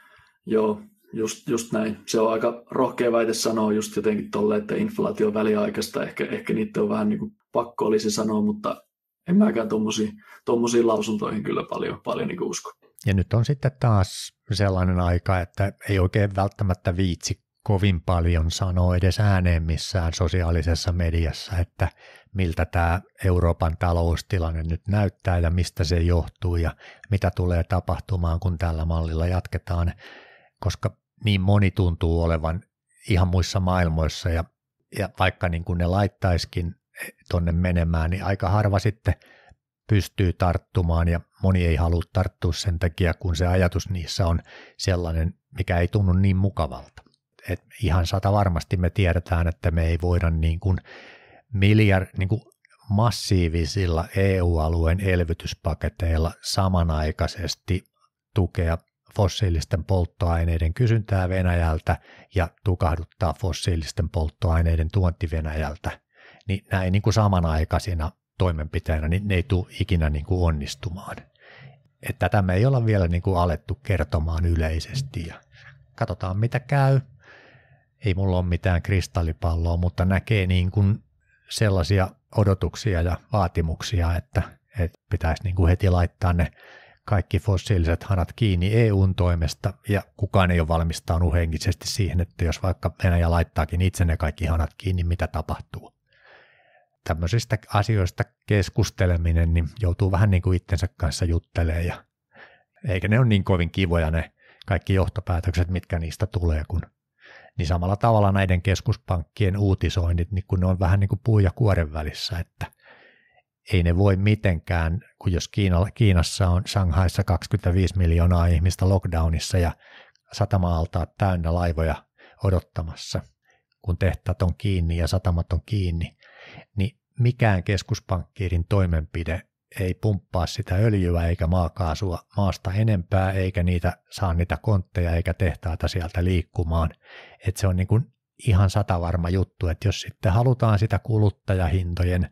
Joo, just, just näin. Se on aika rohkea väite sanoa just jotenkin tolle, että inflaatio on väliaikaista. Ehkä, ehkä niitä on vähän niin kuin pakko olisi sanoa, mutta en mäkään tuommoisiin lausuntoihin kyllä paljon, paljon niin kuin usko. Ja nyt on sitten taas sellainen aika, että ei oikein välttämättä viitsi kovin paljon sanoa edes ääneen missään sosiaalisessa mediassa, että miltä tämä Euroopan taloustilanne nyt näyttää ja mistä se johtuu ja mitä tulee tapahtumaan, kun tällä mallilla jatketaan, koska niin moni tuntuu olevan ihan muissa maailmoissa ja, ja vaikka niin kuin ne laittaisikin tuonne menemään, niin aika harva sitten pystyy tarttumaan ja moni ei halua tarttua sen takia, kun se ajatus niissä on sellainen, mikä ei tunnu niin mukavalta. Et ihan sata varmasti me tiedetään, että me ei voida niin kuin miljard, niin kuin massiivisilla E U-alueen elvytyspaketeilla samanaikaisesti tukea fossiilisten polttoaineiden kysyntää Venäjältä ja tukahduttaa fossiilisten polttoaineiden tuonti Venäjältä. Niin näin niin kuin samanaikaisina toimenpiteenä, niin ne ei tule ikinä niin kuin onnistumaan. Et tätä me ei olla vielä niin kuin alettu kertomaan yleisesti ja katsotaan mitä käy. Ei mulla ole mitään kristallipalloa, mutta näkee niin kuin sellaisia odotuksia ja vaatimuksia, että, että pitäisi niin kuin heti laittaa ne kaikki fossiiliset hanat kiinni E U:n toimesta ja kukaan ei ole valmistautunut henkisesti siihen, että jos vaikka Venäjä laittaakin itse ne kaikki hanat kiinni, mitä tapahtuu. Tämmöisistä asioista keskusteleminen niin joutuu vähän niin kuin itsensä kanssa juttelemaan ja eikä ne ole niin kovin kivoja ne kaikki johtopäätökset, mitkä niistä tulee, kun Niin samalla tavalla näiden keskuspankkien uutisoinnit, niin kun ne on vähän niin kuin puu ja kuoren välissä, että ei ne voi mitenkään, kun jos Kiina, Kiinassa on Shanghaissa kaksikymmentäviisi miljoonaa ihmistä lockdownissa ja satama-altaat täynnä laivoja odottamassa, kun tehtaat on kiinni ja satamat on kiinni, niin mikään keskuspankkiirin toimenpide ei pumppaa sitä öljyä eikä maakaasua maasta enempää, eikä niitä saa niitä kontteja eikä tehtaita sieltä liikkumaan. Et se on niin kuin ihan satavarma juttu, että jos sitten halutaan sitä kuluttajahintojen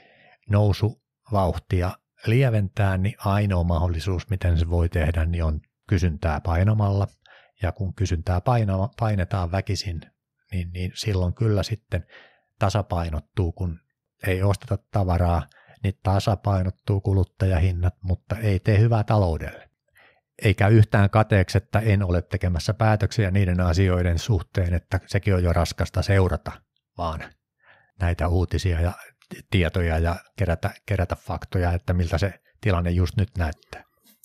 nousuvauhtia lieventää, niin ainoa mahdollisuus, miten se voi tehdä, niin on kysyntää painamalla. Ja kun kysyntää painama, painetaan väkisin, niin, niin silloin kyllä sitten tasapainottuu, kun ei osteta tavaraa, niin tasapainottuu kuluttajahinnat, mutta ei tee hyvää taloudelle. Eikä yhtään kateeksi, että en ole tekemässä päätöksiä niiden asioiden suhteen, että sekin on jo raskasta seurata, vaan näitä uutisia ja tietoja ja kerätä, kerätä faktoja, että miltä se tilanne just nyt näyttää.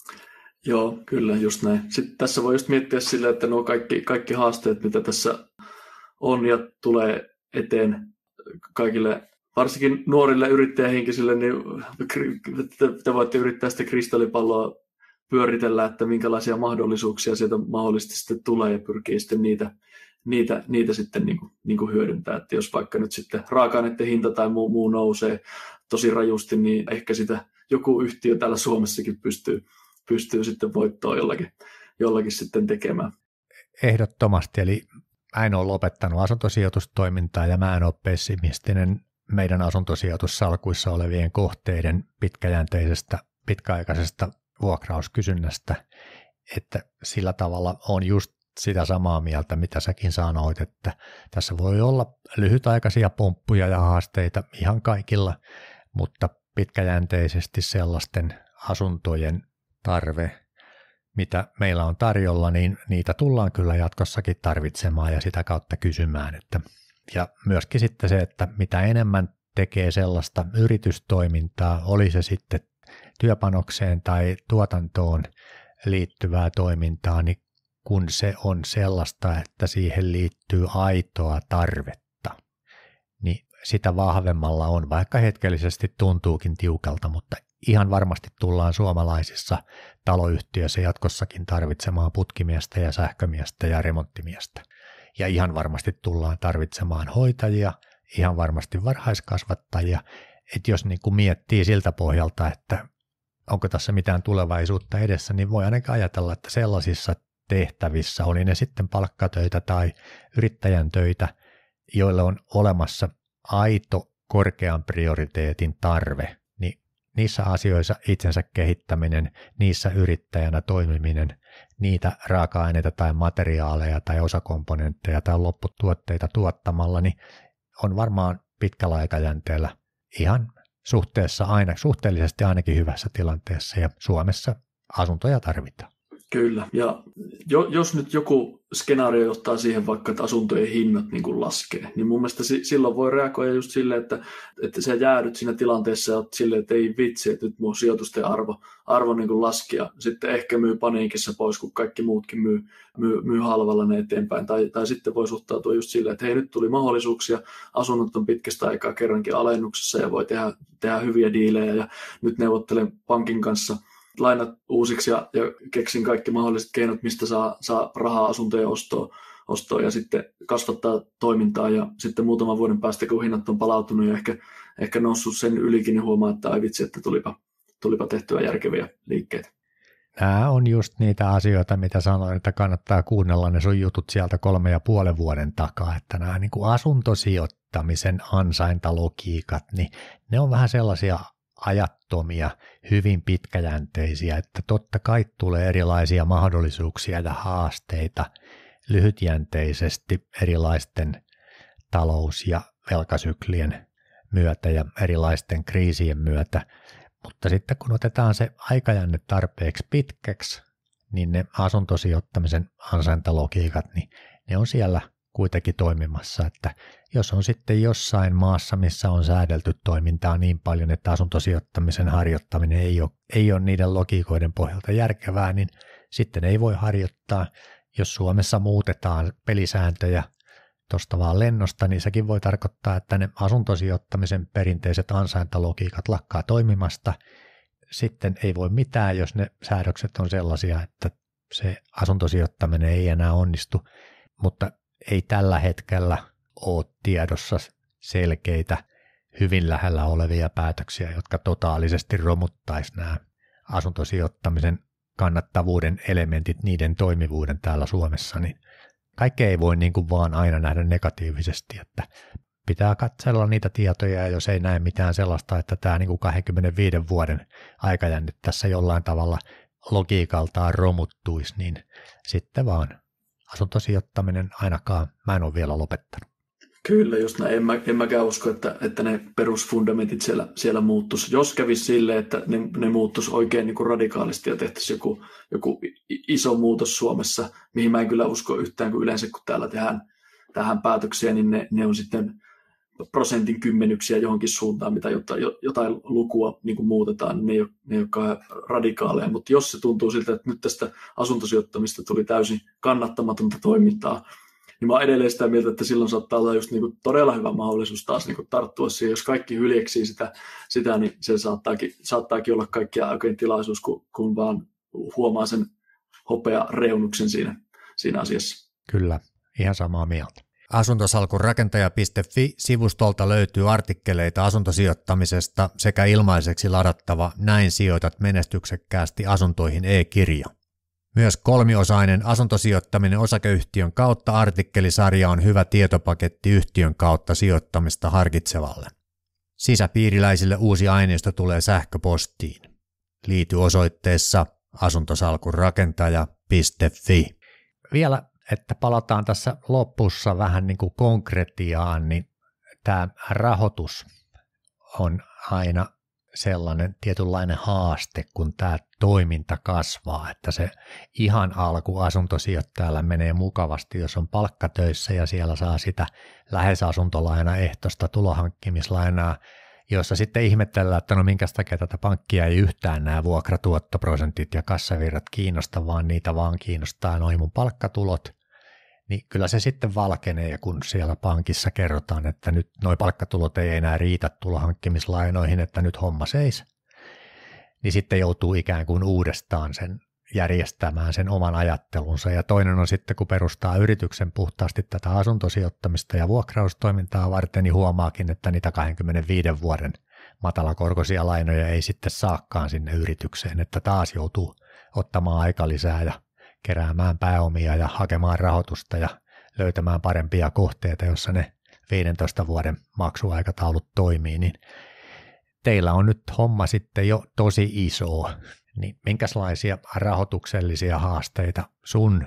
Joo, kyllä, just näin. Sitten tässä voi just miettiä sille, että nuo kaikki, kaikki haasteet, mitä tässä on ja tulee eteen kaikille, varsinkin nuorille yrittäjähenkisille, niin te, te voitte yrittää sitä kristallipalloa pyöritellä, että minkälaisia mahdollisuuksia sieltä mahdollisesti sitten tulee ja pyrkii sitten niitä, niitä, niitä sitten niin kuin, niin kuin hyödyntää. Että jos vaikka nyt sitten raaka-aineiden hinta tai muu, muu nousee tosi rajusti, niin ehkä sitä joku yhtiö täällä Suomessakin pystyy, pystyy sitten voittoa jollakin, jollakin sitten tekemään. Ehdottomasti, eli mä en ole lopettanut asuntosijoitustoimintaa ja mä en ole pessimistinen meidän asuntosijoitussalkuissa olevien kohteiden pitkäjänteisestä, pitkäaikaisesta vuokrauskysynnästä, että sillä tavalla on just sitä samaa mieltä, mitä säkin sanoit, että tässä voi olla lyhytaikaisia pomppuja ja haasteita ihan kaikilla, mutta pitkäjänteisesti sellaisten asuntojen tarve, mitä meillä on tarjolla, niin niitä tullaan kyllä jatkossakin tarvitsemaan ja sitä kautta kysymään. Että, ja myöskin sitten se, että mitä enemmän tekee sellaista yritystoimintaa, oli se sitten työpanokseen tai tuotantoon liittyvää toimintaa, niin kun se on sellaista, että siihen liittyy aitoa tarvetta, niin sitä vahvemmalla on, vaikka hetkellisesti tuntuukin tiukalta, mutta ihan varmasti tullaan suomalaisissa taloyhtiöissä jatkossakin tarvitsemaan putkimiestä ja sähkömiestä ja remonttimiestä. Ja ihan varmasti tullaan tarvitsemaan hoitajia, ihan varmasti varhaiskasvattajia. Että jos niin kuin miettii siltä pohjalta, että onko tässä mitään tulevaisuutta edessä, niin voi ainakin ajatella, että sellaisissa tehtävissä, oli ne sitten palkkatöitä tai yrittäjän töitä, joille on olemassa aito korkean prioriteetin tarve, niin niissä asioissa itsensä kehittäminen, niissä yrittäjänä toimiminen, niitä raaka-aineita tai materiaaleja tai osakomponentteja tai lopputuotteita tuottamalla, niin on varmaan pitkällä aikajänteellä ihan suhteessa aina, suhteellisesti ainakin hyvässä tilanteessa ja Suomessa asuntoja tarvitaan. Kyllä, ja jo, jos nyt joku skenaario johtaa siihen vaikka, että asuntojen hinnat niin kuin laskee, niin mun mielestä si, silloin voi reagoida just silleen, että, että sä jäädyt siinä tilanteessa ja oot silleen, että ei vitsi, että nyt mun sijoitusten arvo, arvo niin kuin laski ja sitten ehkä myy paniikissa pois, kun kaikki muutkin myy, myy, myy halvalla ne eteenpäin. Tai, tai sitten voi suhtautua just silleen, että hei, nyt tuli mahdollisuuksia, asunnot on pitkästä aikaa kerrankin alennuksessa ja voi tehdä, tehdä hyviä diilejä ja nyt neuvottelen pankin kanssa lainat uusiksi ja, ja keksin kaikki mahdolliset keinot, mistä saa, saa rahaa asuntojen ostoon, ostoon ja sitten kasvattaa toimintaa ja sitten muutaman vuoden päästä, kun hinnat on palautunut ja ehkä, ehkä noussut sen ylikin, niin huomaa, että ai vitsi, että tulipa, tulipa tehtyä järkeviä liikkeitä. Nämä on just niitä asioita, mitä sanoin, että kannattaa kuunnella ne sun jutut sieltä kolme ja puolen vuoden takaa, että nämä niin kuin asuntosijoittamisen ansaintalogiikat, niin ne on vähän sellaisia ajattomia, hyvin pitkäjänteisiä, että totta kai tulee erilaisia mahdollisuuksia ja haasteita lyhytjänteisesti erilaisten talous- ja velkasyklien myötä ja erilaisten kriisien myötä, mutta sitten kun otetaan se aikajänne tarpeeksi pitkäksi, niin ne asuntosijoittamisen ansaintalogiikat, niin ne on siellä kuitenkin toimimassa, että jos on sitten jossain maassa, missä on säädelty toimintaa niin paljon, että asuntosijoittamisen harjoittaminen ei ole, ei ole niiden logiikoiden pohjalta järkevää, niin sitten ei voi harjoittaa. Jos Suomessa muutetaan pelisääntöjä tuosta vaan lennosta, niin sekin voi tarkoittaa, että ne asuntosijoittamisen perinteiset ansaintalogiikat lakkaa toimimasta. Sitten ei voi mitään, jos ne säädökset on sellaisia, että se asuntosijoittaminen ei enää onnistu, mutta ei tällä hetkellä ole tiedossa selkeitä, hyvin lähellä olevia päätöksiä, jotka totaalisesti romuttaisi nämä asuntosijoittamisen kannattavuuden elementit, niiden toimivuuden täällä Suomessa, niin kaikkea ei voi niin kuin vaan aina nähdä negatiivisesti, että pitää katsella niitä tietoja, ja jos ei näe mitään sellaista, että tämä niin kuin kaksikymmentäviiden vuoden aikajänne tässä jollain tavalla logiikaltaan romuttuisi, niin sitten vaan asuntosijoittaminen ainakaan, mä en ole vielä lopettanut. Kyllä, just näin. En, mä, en mäkään usko, että, että ne perusfundamentit siellä, siellä muuttuisi. Jos kävisi silleen, että ne, ne muuttuisi oikein niin kuin radikaalisti ja tehtäisiin joku, joku iso muutos Suomessa, mihin mä en kyllä usko yhtään, kun yleensä kun täällä tehdään tähän päätöksiä, niin ne, ne on sitten prosentin kymmenyksiä johonkin suuntaan, mitä jotain, jotain lukua niin kuin muutetaan, niin ne ei ole, ne ei ole radikaaleja. Mutta jos se tuntuu siltä, että nyt tästä asuntosijoittamista tuli täysin kannattamatonta toimintaa, niin mä oon edelleen sitä mieltä, että silloin saattaa olla just niinku todella hyvä mahdollisuus taas niinku tarttua siihen. Jos kaikki hyljeksii sitä, sitä niin se saattaakin, saattaakin olla kaikkia oikein tilaisuus, kun, kun vaan huomaa sen hopea reunuksen siinä, siinä asiassa. Kyllä, ihan samaa mieltä. Asuntosalkunrakentaja piste fi-sivustolta löytyy artikkeleita asuntosijoittamisesta sekä ilmaiseksi ladattava Näin sijoitat menestyksekkäästi asuntoihin e-kirja. Myös kolmiosainen asuntosijoittaminen osakeyhtiön kautta artikkelisarja on hyvä tietopaketti yhtiön kautta sijoittamista harkitsevalle. Sisäpiiriläisille uusi aineisto tulee sähköpostiin. Liity osoitteessa asuntosalkunrakentaja piste fi. Vielä, että palataan tässä lopussa vähän niin kuin konkretiaan, niin tämä rahoitus on aina sellainen tietynlainen haaste, kun tämä toiminta kasvaa, että se ihan alku asuntosijoittajalla menee mukavasti, jos on palkkatöissä ja siellä saa sitä lähes asuntolainaehtoista tulohankkimislainaa, jossa sitten ihmetellään, että no minkä takia tätä pankkia ei yhtään nämä vuokratuottoprosentit ja kassavirrat kiinnosta, vaan niitä vaan kiinnostaa noin mun palkkatulot, niin kyllä se sitten valkenee, kun siellä pankissa kerrotaan, että nyt nuo palkkatulot ei enää riitä tulohankkimislainoihin, että nyt homma seis, niin sitten joutuu ikään kuin uudestaan sen järjestämään sen oman ajattelunsa. Ja toinen on sitten, kun perustaa yrityksen puhtaasti tätä asuntosijoittamista ja vuokraustoimintaa varten, niin huomaakin, että niitä kaksikymmentäviiden vuoden matalakorkoisia lainoja ei sitten saakaan sinne yritykseen, että taas joutuu ottamaan aika lisää ja keräämään pääomia ja hakemaan rahoitusta ja löytämään parempia kohteita, jossa ne viidentoista vuoden maksuaikataulut toimii, niin teillä on nyt homma sitten jo tosi iso. Niin minkälaisia rahoituksellisia haasteita sun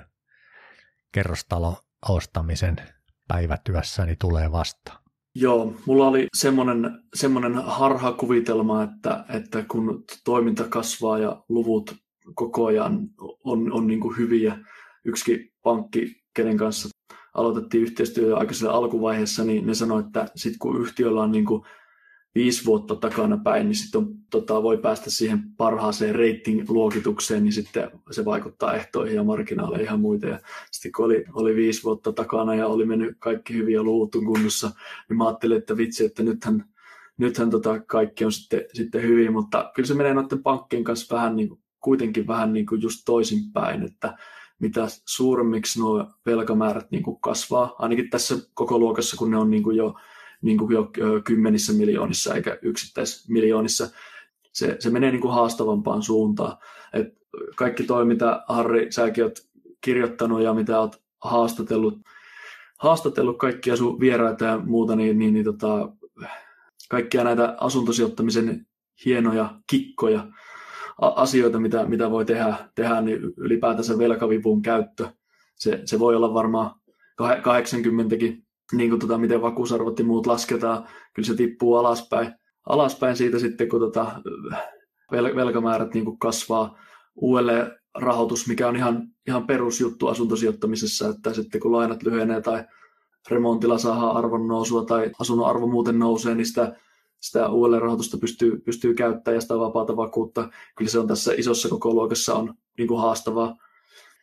kerrostalo-ostamisen päivätyössäni tulee vastaan? Joo, mulla oli semmoinen, semmoinen harhakuvitelma, että, että kun toiminta kasvaa ja luvut koko ajan on, on niin kuin hyviä. Yksikin pankki, kenen kanssa aloitettiin yhteistyö aikaisella alkuvaiheessa, niin ne sanoi, että sit kun yhtiöllä on niin kuin viisi vuotta takana päin, niin sitten tota, voi päästä siihen parhaaseen rating-luokitukseen, niin sitten se vaikuttaa ehtoihin ja marginaaleihin ja muita. Ja sitten kun oli, oli viisi vuotta takana ja oli mennyt kaikki hyvin ja luvut on kunnossa, niin mä ajattelin, että vitsi, että nythän, nythän tota kaikki on sitten, sitten hyvin, mutta kyllä se menee noiden pankkien kanssa vähän niin kuin, kuitenkin vähän niin kuin just toisinpäin, että mitä suuremmiksi nuo velkamäärät niin kuin kasvaa, ainakin tässä koko luokassa, kun ne on niin kuin jo niin kuin jo kymmenissä miljoonissa eikä yksittäismiljoonissa. Se, se menee niin kuin haastavampaan suuntaan. Et kaikki toi, mitä Harri, säkin oot kirjoittanut ja mitä oot haastatellut, haastatellut kaikkia sun vieraita ja muuta, niin, niin, niin tota, kaikkia näitä asuntosijoittamisen hienoja kikkoja, asioita, mitä, mitä voi tehdä, tehdä, niin ylipäätänsä velkavivun käyttö. Se, se voi olla varmaan kahdeksankymmentäkin, niin kuin tota, miten vakuusarvot ja muut lasketaan, kyllä se tippuu alaspäin, alaspäin siitä sitten, kun tota, vel, velkamäärät niin kuin kasvaa. Uudelleen rahoitus, mikä on ihan, ihan perusjuttu asuntosijoittamisessa, että sitten kun lainat lyhenee tai remontilla saadaan arvon nousua tai asunnon arvo muuten nousee, niin sitä, sitä uudelleen rahoitusta pystyy, pystyy käyttämään ja sitä vapaata vakuutta. Kyllä se on tässä isossa kokoluokassa on niin kuin haastavaa.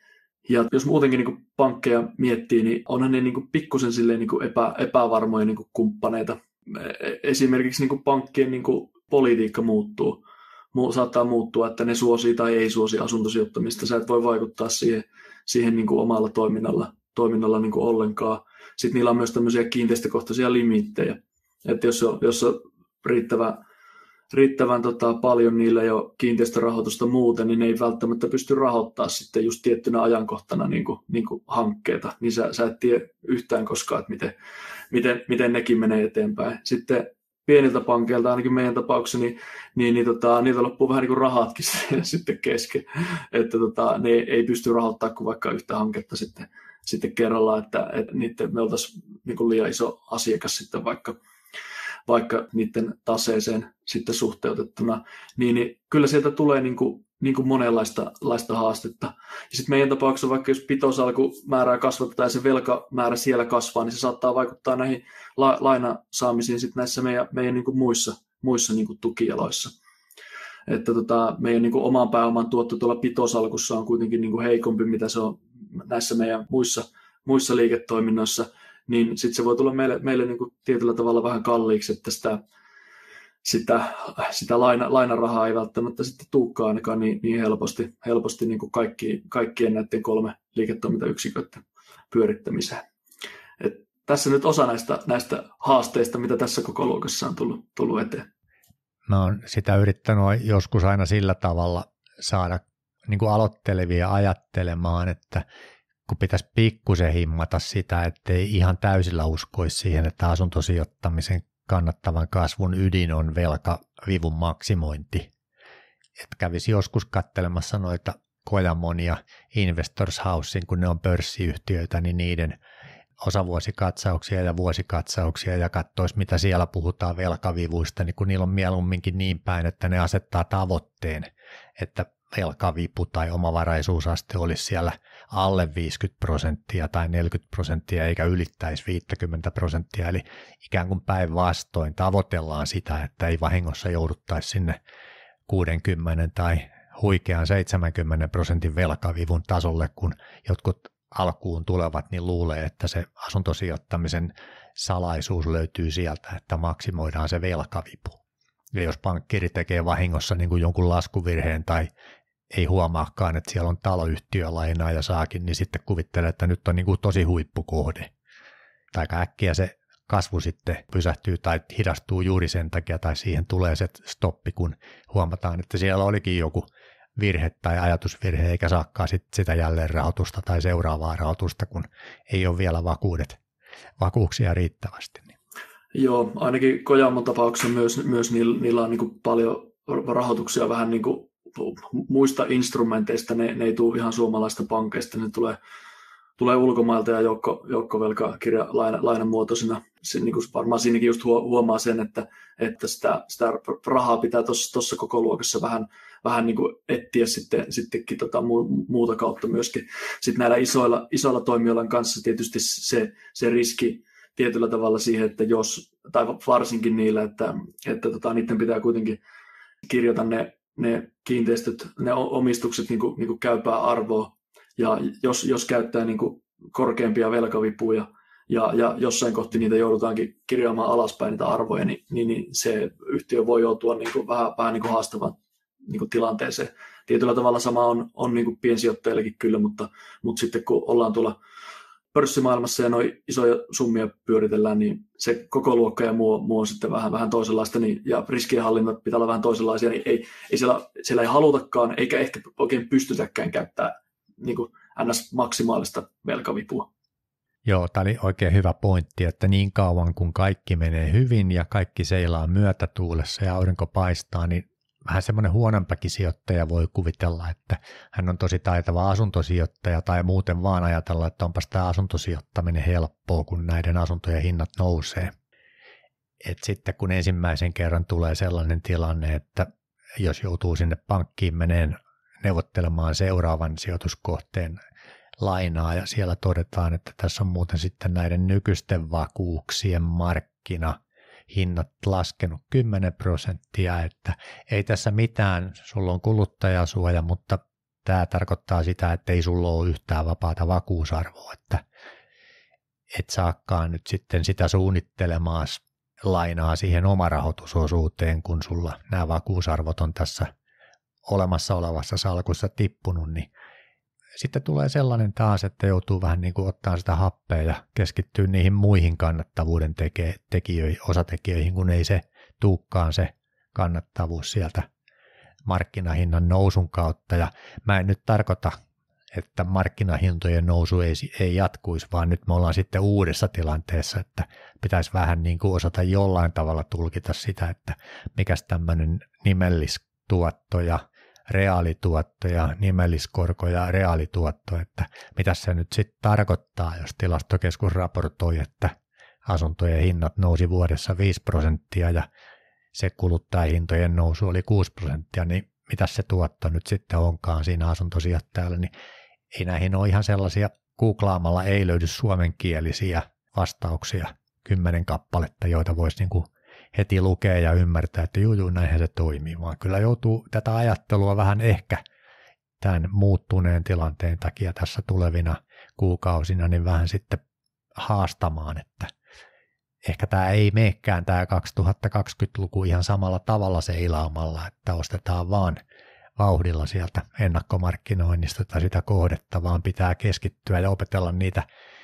Ja jos muutenkin niin kuin pankkeja miettii, niin onhan ne niin kuin pikkusen silleen niin kuin epä, epävarmoja niin kuin kumppaneita. Esimerkiksi niin kuin pankkien niin kuin politiikka muuttuu. Mu- saattaa muuttua, että ne suosii tai ei suosi asuntosijoittamista. Sä et voi vaikuttaa siihen, siihen niin kuin omalla toiminnalla, toiminnalla niin kuin ollenkaan. Sitten niillä on myös tämmöisiä kiinteistökohtaisia limittejä. Että jos on, jos on riittävä, riittävän tota, paljon niillä jo kiinteistörahoitusta muuten, niin ne ei välttämättä pysty rahoittamaan sitten just tiettynä ajankohtana niin kuin, niin kuin hankkeita. Niin sä, sä et tiedä yhtään koskaan, että miten, miten, miten nekin menee eteenpäin. Sitten pieniltä pankeilta, ainakin meidän tapauksessa, niin, niin, niin tota, niiltä loppuu vähän niin kuin rahatkin sitten kesken. Että tota, ne ei pysty rahoittamaan kuin vaikka yhtä hanketta sitten, sitten kerrallaan, että, että niiden, me oltaisiin niin kuin liian iso asiakas sitten vaikka, vaikka niiden taseeseen sitten suhteutettuna. Niin, niin kyllä sieltä tulee niin kuin, niin kuin monenlaista laista haastetta. Ja sitten meidän tapauksessa, vaikka jos pitosalkumäärää kasvatetaan ja se velkamäärä siellä kasvaa, niin se saattaa vaikuttaa näihin la- lainasaamisiin sitten näissä meidän, meidän niin kuin muissa, muissa niin kuin tukijaloissa. Että tota, meidän niin kuin oman pääoman tuotto tuolla pitosalkussa on kuitenkin niin kuin heikompi, mitä se on näissä meidän muissa, muissa liiketoiminnoissa, niin sitten se voi tulla meille, meille niin kuin tietyllä tavalla vähän kalliiksi, että sitä sitä, sitä laina, lainarahaa ei välttämättä sitten tulekaan ainakaan niin, niin helposti, helposti niin kuin kaikki, kaikkien näiden kolme liiketoimintayksiköiden pyörittämiseen. Et tässä nyt osa näistä, näistä haasteista, mitä tässä koko luokassa on tullut, tullut eteen. Mä oon sitä yrittänyt joskus aina sillä tavalla saada niin kuin aloittelevia ajattelemaan, että kun pitäisi pikkusen himmata sitä, ettei ihan täysillä uskoisi siihen, että asuntosijoittamisen kannattavan kasvun ydin on velkavivun maksimointi. Että kävisi joskus katselemassa noita Kojamon ja Investors Housein, kun ne on pörssiyhtiöitä, niin niiden osavuosikatsauksia ja vuosikatsauksia ja katsoisi, mitä siellä puhutaan velkavivuista, niin kun niillä on mieluumminkin niin päin, että ne asettaa tavoitteen, että velkavipu tai omavaraisuusaste olisi siellä alle viisikymmentä prosenttia tai neljäkymmentä prosenttia eikä ylittäisi viisikymmentä prosenttia, eli ikään kuin päinvastoin tavoitellaan sitä, että ei vahingossa jouduttaisi sinne kuusikymmentä tai huikean seitsemänkymmentä prosentin velkavivun tasolle, kun jotkut alkuun tulevat, niin luulee, että se asuntosijoittamisen salaisuus löytyy sieltä, että maksimoidaan se velkavipu. Ja jos pankkiri tekee vahingossa niin kuin jonkun laskuvirheen tai ei huomaakaan, että siellä on taloyhtiölainaa ja saakin, niin sitten kuvittelee, että nyt on niin kuin tosi huippukohde. Tai äkkiä se kasvu sitten pysähtyy tai hidastuu juuri sen takia, tai siihen tulee se stoppi, kun huomataan, että siellä olikin joku virhe tai ajatusvirhe, eikä saakaan sit sitä jälleenrahoitusta tai seuraavaa rahoitusta, kun ei ole vielä vakuudet, vakuuksia riittävästi. Joo, ainakin Kojamon tapauksessa myös, myös niillä, niillä on niin kuin paljon rahoituksia vähän niin kuin muista instrumenteista, ne, ne ei tule ihan suomalaista pankeista, ne tulee, tulee ulkomailta ja joukko, joukkovelkakirja laina, lainamuotoisina. Se, niin kuin varmaan siinäkin just huomaa sen, että, että sitä, sitä rahaa pitää tuossa koko luokassa vähän, vähän niin kuin etsiä sitten, sittenkin tota muuta kautta myöskin. Sitten näillä isoilla, isoilla toimijoilla kanssa tietysti se, se riski tietyllä tavalla siihen, että jos, tai varsinkin niillä, että, että tota, niiden pitää kuitenkin kirjata ne, ne kiinteistöt, ne omistukset niin kuin, niin kuin käypää arvoa, ja jos, jos käyttää niin kuin korkeampia velkavipuja, ja, ja jossain kohti niitä joudutaankin kirjaamaan alaspäin niitä arvoja, niin, niin, niin se yhtiö voi joutua niin kuin vähän, vähän niin kuin haastavan niin kuin tilanteeseen. Tietyllä tavalla sama on, on niin kuin piensijoittajillekin kyllä, mutta, mutta sitten kun ollaan tuolla pörssimaailmassa ja noin isoja summia pyöritellään, niin se koko luokka ja muu, muu on sitten vähän, vähän toisenlaista, niin, ja riskienhallinta pitää olla vähän toisenlaisia, niin ei, ei siellä, siellä ei halutakaan, eikä ehkä oikein pystytäkään käyttää niin kuin ns-maksimaalista velkavipua. Joo, tämä oli oikein hyvä pointti, että niin kauan kun kaikki menee hyvin ja kaikki seilaa myötätuulessa ja aurinko paistaa, niin vähän semmoinen huonompäkin sijoittaja voi kuvitella, että hän on tosi taitava asuntosijoittaja tai muuten vaan ajatella, että onpas tämä asuntosijoittaminen helppoa, kun näiden asuntojen hinnat nousee. Et sitten kun ensimmäisen kerran tulee sellainen tilanne, että jos joutuu sinne pankkiin meneen neuvottelemaan seuraavan sijoituskohteen lainaa ja siellä todetaan, että tässä on muuten sitten näiden nykyisten vakuuksien markkina, hinnat laskenut kymmenen prosenttia, että ei tässä mitään, sulla on kuluttajasuoja, mutta tämä tarkoittaa sitä, että ei sulla ole yhtään vapaata vakuusarvoa, että et saakaan nyt sitten sitä suunnittelemaan lainaa siihen omarahoitusosuuteen, kun sulla nämä vakuusarvot on tässä olemassa olevassa salkussa tippunut, niin sitten tulee sellainen taas, että joutuu vähän niin kuin ottaa sitä happea ja keskittyä niihin muihin kannattavuuden teke- tekijöihin, osatekijöihin, kun ei se tuukkaan se kannattavuus sieltä markkinahinnan nousun kautta. Ja mä en nyt tarkoita, että markkinahintojen nousu ei, ei jatkuisi, vaan nyt me ollaan sitten uudessa tilanteessa, että pitäisi vähän niin kuin osata jollain tavalla tulkita sitä, että mikäs tämmöinen nimellistuotto ja reaalituotto ja nimelliskorko ja reaalituotto, että mitä se nyt sitten tarkoittaa, jos Tilastokeskus raportoi, että asuntojen hinnat nousi vuodessa viisi prosenttia ja se kuluttajahintojen nousu oli kuusi prosenttia, niin mitä se tuotto nyt sitten onkaan siinä asuntosijoittajalle, niin ei näihin ole ihan sellaisia, googlaamalla ei löydy suomenkielisiä vastauksia, kymmenen kappaletta, joita voisi niin kuin heti lukea ja ymmärtää, että juu, juu, näinhän se toimii, vaan kyllä joutuu tätä ajattelua vähän ehkä tämän muuttuneen tilanteen takia tässä tulevina kuukausina niin vähän sitten haastamaan, että ehkä tämä ei meekään tämä kaksituhattakaksikymmentäluku ihan samalla tavalla seilaamalla, että ostetaan vaan vauhdilla sieltä ennakkomarkkinoinnista tai sitä kohdetta, vaan pitää keskittyä ja opetella niitä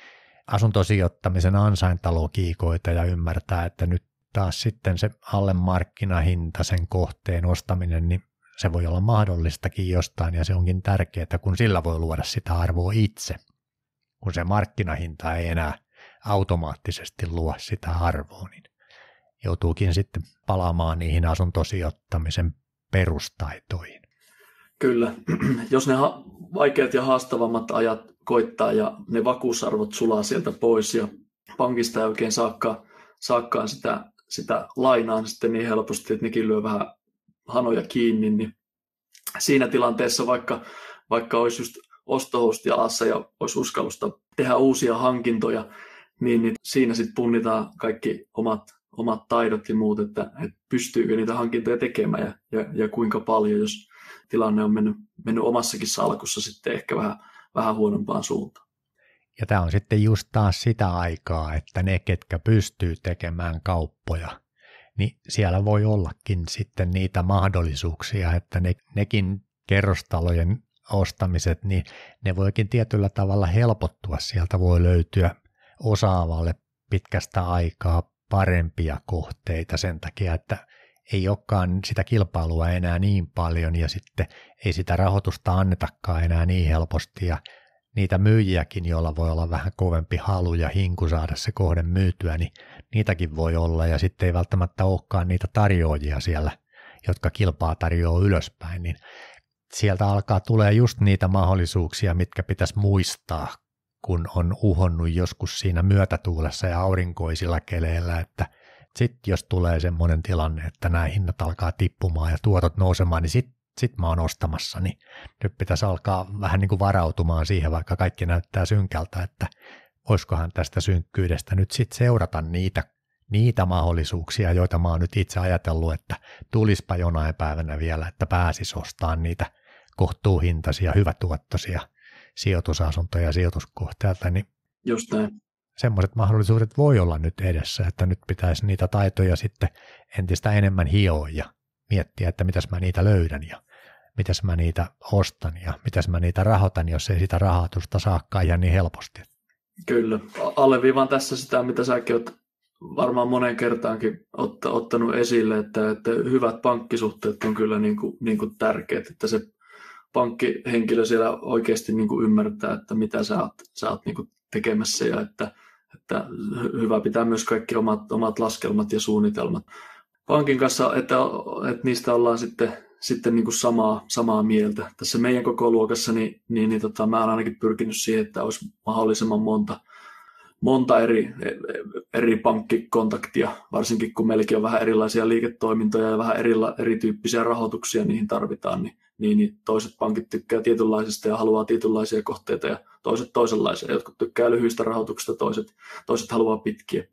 asuntosijoittamisen ansaintalogiikoita ja ymmärtää, että nyt taas sitten se alle markkinahinta, sen kohteen ostaminen, niin se voi olla mahdollistakin jostain ja se onkin tärkeää, kun sillä voi luoda sitä arvoa itse, kun se markkinahinta ei enää automaattisesti luo sitä arvoa, niin joutuukin sitten palaamaan niihin asuntosijoittamisen perustaitoihin. Kyllä, jos ne ha- vaikeat ja haastavammat ajat koittaa ja ne vakuusarvot sulaa sieltä pois ja pankista ei oikein saakkaan, saakkaan sitä, sitä lainaa sitten niin helposti, että nekin lyö vähän hanoja kiinni, niin siinä tilanteessa vaikka, vaikka olisi just ostohousut jalassa ja olisi uskallusta tehdä uusia hankintoja, niin, niin siinä sitten punnitaan kaikki omat, omat taidot ja muut, että, että pystyykö niitä hankintoja tekemään ja, ja, ja kuinka paljon, jos tilanne on mennyt, mennyt omassakin salkussa sitten ehkä vähän, vähän huonompaan suuntaan. Ja tämä on sitten just taas sitä aikaa, että ne, ketkä pystyy tekemään kauppoja, niin siellä voi ollakin sitten niitä mahdollisuuksia, että ne, nekin kerrostalojen ostamiset, niin ne voikin tietyllä tavalla helpottua. Sieltä voi löytyä osaavalle pitkästä aikaa parempia kohteita sen takia, että ei olekaan sitä kilpailua enää niin paljon ja sitten ei sitä rahoitusta annetakaan enää niin helposti ja niitä myyjiäkin, joilla voi olla vähän kovempi halu ja hinku saada se kohde myytyä, niin niitäkin voi olla ja sitten ei välttämättä olekaan niitä tarjoajia siellä, jotka kilpaa tarjoaa ylöspäin, niin sieltä alkaa tulee just niitä mahdollisuuksia, mitkä pitäisi muistaa, kun on uhonnut joskus siinä myötätuulessa ja aurinkoisilla keleillä, että sitten jos tulee semmoinen tilanne, että nämä hinnat alkaa tippumaan ja tuotot nousemaan, niin sitten sit mä oon ostamassa, niin nyt pitäisi alkaa vähän niin kuin varautumaan siihen, vaikka kaikki näyttää synkältä, että voisikohan tästä synkkyydestä nyt sitten seurata niitä, niitä mahdollisuuksia, joita mä oon nyt itse ajatellut, että tulispa jonain päivänä vielä, että pääsis ostamaan niitä kohtuuhintaisia, hyvätuottoisia sijoitusasuntoja sijoituskohteelta, niin just näin. Semmoiset mahdollisuudet voi olla nyt edessä, että nyt pitäisi niitä taitoja sitten entistä enemmän hioa ja miettiä, että mitäs mä niitä löydän ja mitäs mä niitä ostan ja mitäs mä niitä rahoitan, jos ei sitä rahoitusta saakaan ihan niin helposti. Kyllä. Alleviivaan tässä sitä, mitä säkin oot varmaan monen kertaankin ottanut esille, että, että hyvät pankkisuhteet on kyllä niin kuin, niin kuin tärkeät, että se pankkihenkilö siellä oikeasti niin kuin ymmärtää, että mitä sä oot, sä oot niin kuin tekemässä ja että, että hyvä pitää myös kaikki omat, omat laskelmat ja suunnitelmat pankin kanssa, että, että niistä ollaan sitten, sitten niin kuin samaa, samaa mieltä. Tässä meidän koko luokassa niin, niin, niin tota, mä olen ainakin pyrkinyt siihen, että olisi mahdollisimman monta, monta eri, eri pankkikontaktia, varsinkin kun meilläkin on vähän erilaisia liiketoimintoja ja vähän erila, erityyppisiä rahoituksia niihin tarvitaan, niin, niin, niin toiset pankit tykkää tietynlaisista ja haluaa tietynlaisia kohteita ja toiset toisenlaisia. Jotkut tykkää lyhyistä rahoituksista, toiset, toiset haluaa pitkiä.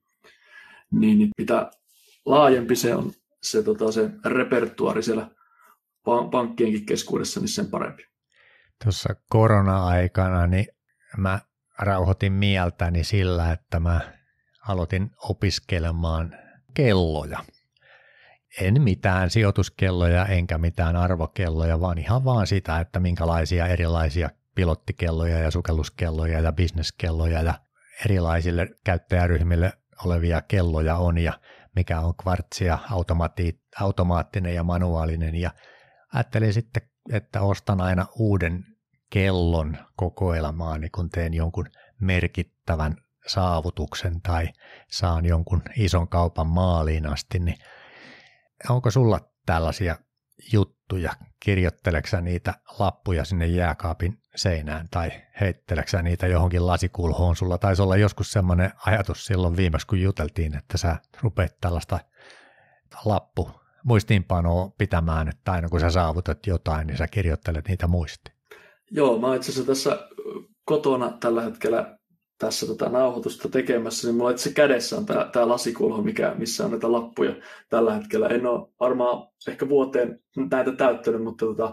Niin, niin mitä laajempi se on se, tota, se repertuaari siellä pankkienkin keskuudessa, niin sen parempi. Tuossa korona-aikana niin mä rauhoitin mieltäni sillä, että mä aloitin opiskelemaan kelloja. En mitään sijoituskelloja enkä mitään arvokelloja, vaan ihan vaan sitä, että minkälaisia erilaisia pilottikelloja ja sukelluskelloja ja bisneskelloja ja erilaisille käyttäjäryhmille olevia kelloja on ja mikä on kvartsia, automaati, automaattinen ja manuaalinen. Ja ajattelin sitten, että ostan aina uuden kellon kokoelmaani, kun teen jonkun merkittävän saavutuksen tai saan jonkun ison kaupan maaliin asti, niin onko sulla tällaisia juttuja? Kirjoitteleksä niitä lappuja sinne jääkaapin seinään tai heitteleksä niitä johonkin lasikulhoon? Sulla taisi olla joskus semmoinen ajatus silloin viimeksi, kun juteltiin, että sä rupeat tällaista lappu muistiinpanoa pitämään, että aina kun sä saavutat jotain, niin sä kirjoittelet niitä muistiin. Joo, mä oon itse asiassa tässä kotona tällä hetkellä tässä tota nauhoitusta tekemässä, niin mulla itse kädessä on tää, tää lasikulho, mikä, missä on näitä lappuja tällä hetkellä. En ole varmaan ehkä vuoteen näitä täyttänyt, mutta tota,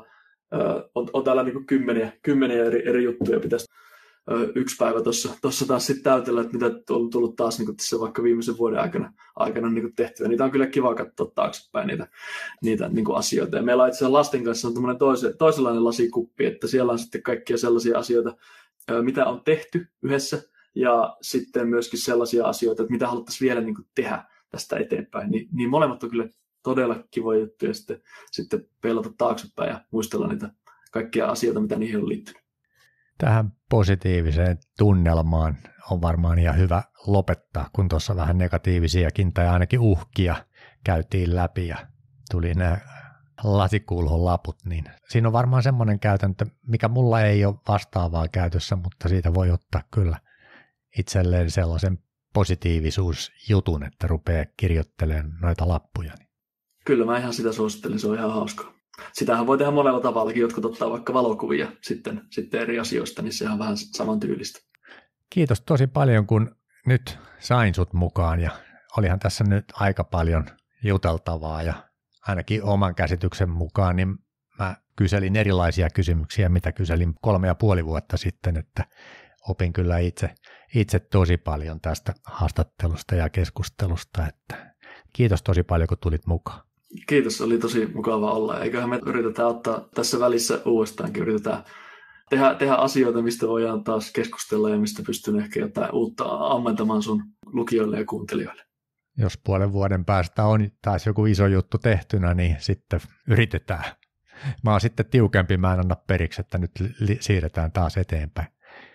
on, on täällä niinku kymmeniä, kymmeniä eri, eri juttuja. Pitäisi ö, yksi päivä tuossa taas sitten täytellä, että mitä on tullut taas niinku tässä vaikka viimeisen vuoden aikana, aikana niinku tehtyä. Niitä on kyllä kiva katsoa taaksepäin niitä, niitä niinku asioita. Ja meillä on itse asiassa lasten kanssa on tämmöinen toise, toisenlainen lasikuppi, että siellä on sitten kaikkia sellaisia asioita, ö, mitä on tehty yhdessä. Ja sitten myöskin sellaisia asioita, että mitä haluttaisiin vielä niin kuin tehdä tästä eteenpäin. Niin, niin molemmat on kyllä todella kivoja juttuja sitten, sitten peilata taaksepäin ja muistella niitä kaikkia asioita, mitä niihin on liittynyt. Tähän positiiviseen tunnelmaan on varmaan ihan hyvä lopettaa, kun tuossa vähän negatiivisiakin tai ainakin uhkia käytiin läpi ja tuli nämä lasikulhon laput. Niin siinä on varmaan semmoinen käytäntö, mikä mulla ei ole vastaavaa käytössä, mutta siitä voi ottaa kyllä itselleen sellaisen positiivisuusjutun, että rupeaa kirjoittelemaan noita lappuja. Kyllä, mä ihan sitä suosittelen, se on ihan hauskaa. Sitähän voi tehdä monella tavallakin, jotkut ottaa vaikka valokuvia sitten, sitten eri asioista, niin se on vähän samantyylistä. Kiitos tosi paljon, kun nyt sain sut mukaan ja olihan tässä nyt aika paljon juteltavaa ja ainakin oman käsityksen mukaan, niin mä kyselin erilaisia kysymyksiä, mitä kyselin kolme ja puoli vuotta sitten, että opin kyllä itse, itse tosi paljon tästä haastattelusta ja keskustelusta, että kiitos tosi paljon, kun tulit mukaan. Kiitos, oli tosi mukava olla. Eiköhän me yritetään ottaa tässä välissä uudestaankin, yritetään tehdä, tehdä asioita, mistä voidaan taas keskustella ja mistä pystyn ehkä jotain uutta ammentamaan sun lukijoille ja kuuntelijoille. Jos puolen vuoden päästä on taas joku iso juttu tehtynä, niin sitten yritetään. Mä oon sitten tiukempi, mä en anna periksi, että nyt li- siirretään taas eteenpäin.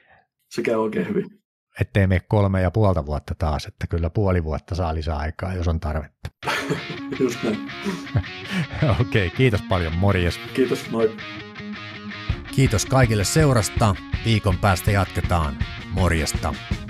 Se käy oikein hyvin. Ettei mene kolme ja puolta vuotta taas, että kyllä puoli vuotta saa lisää aikaa, jos on tarvetta. Just näin. Okei, okay, kiitos paljon, morjes. Kiitos, moi. Kiitos kaikille seurasta. Viikon päästä jatketaan. Morjesta.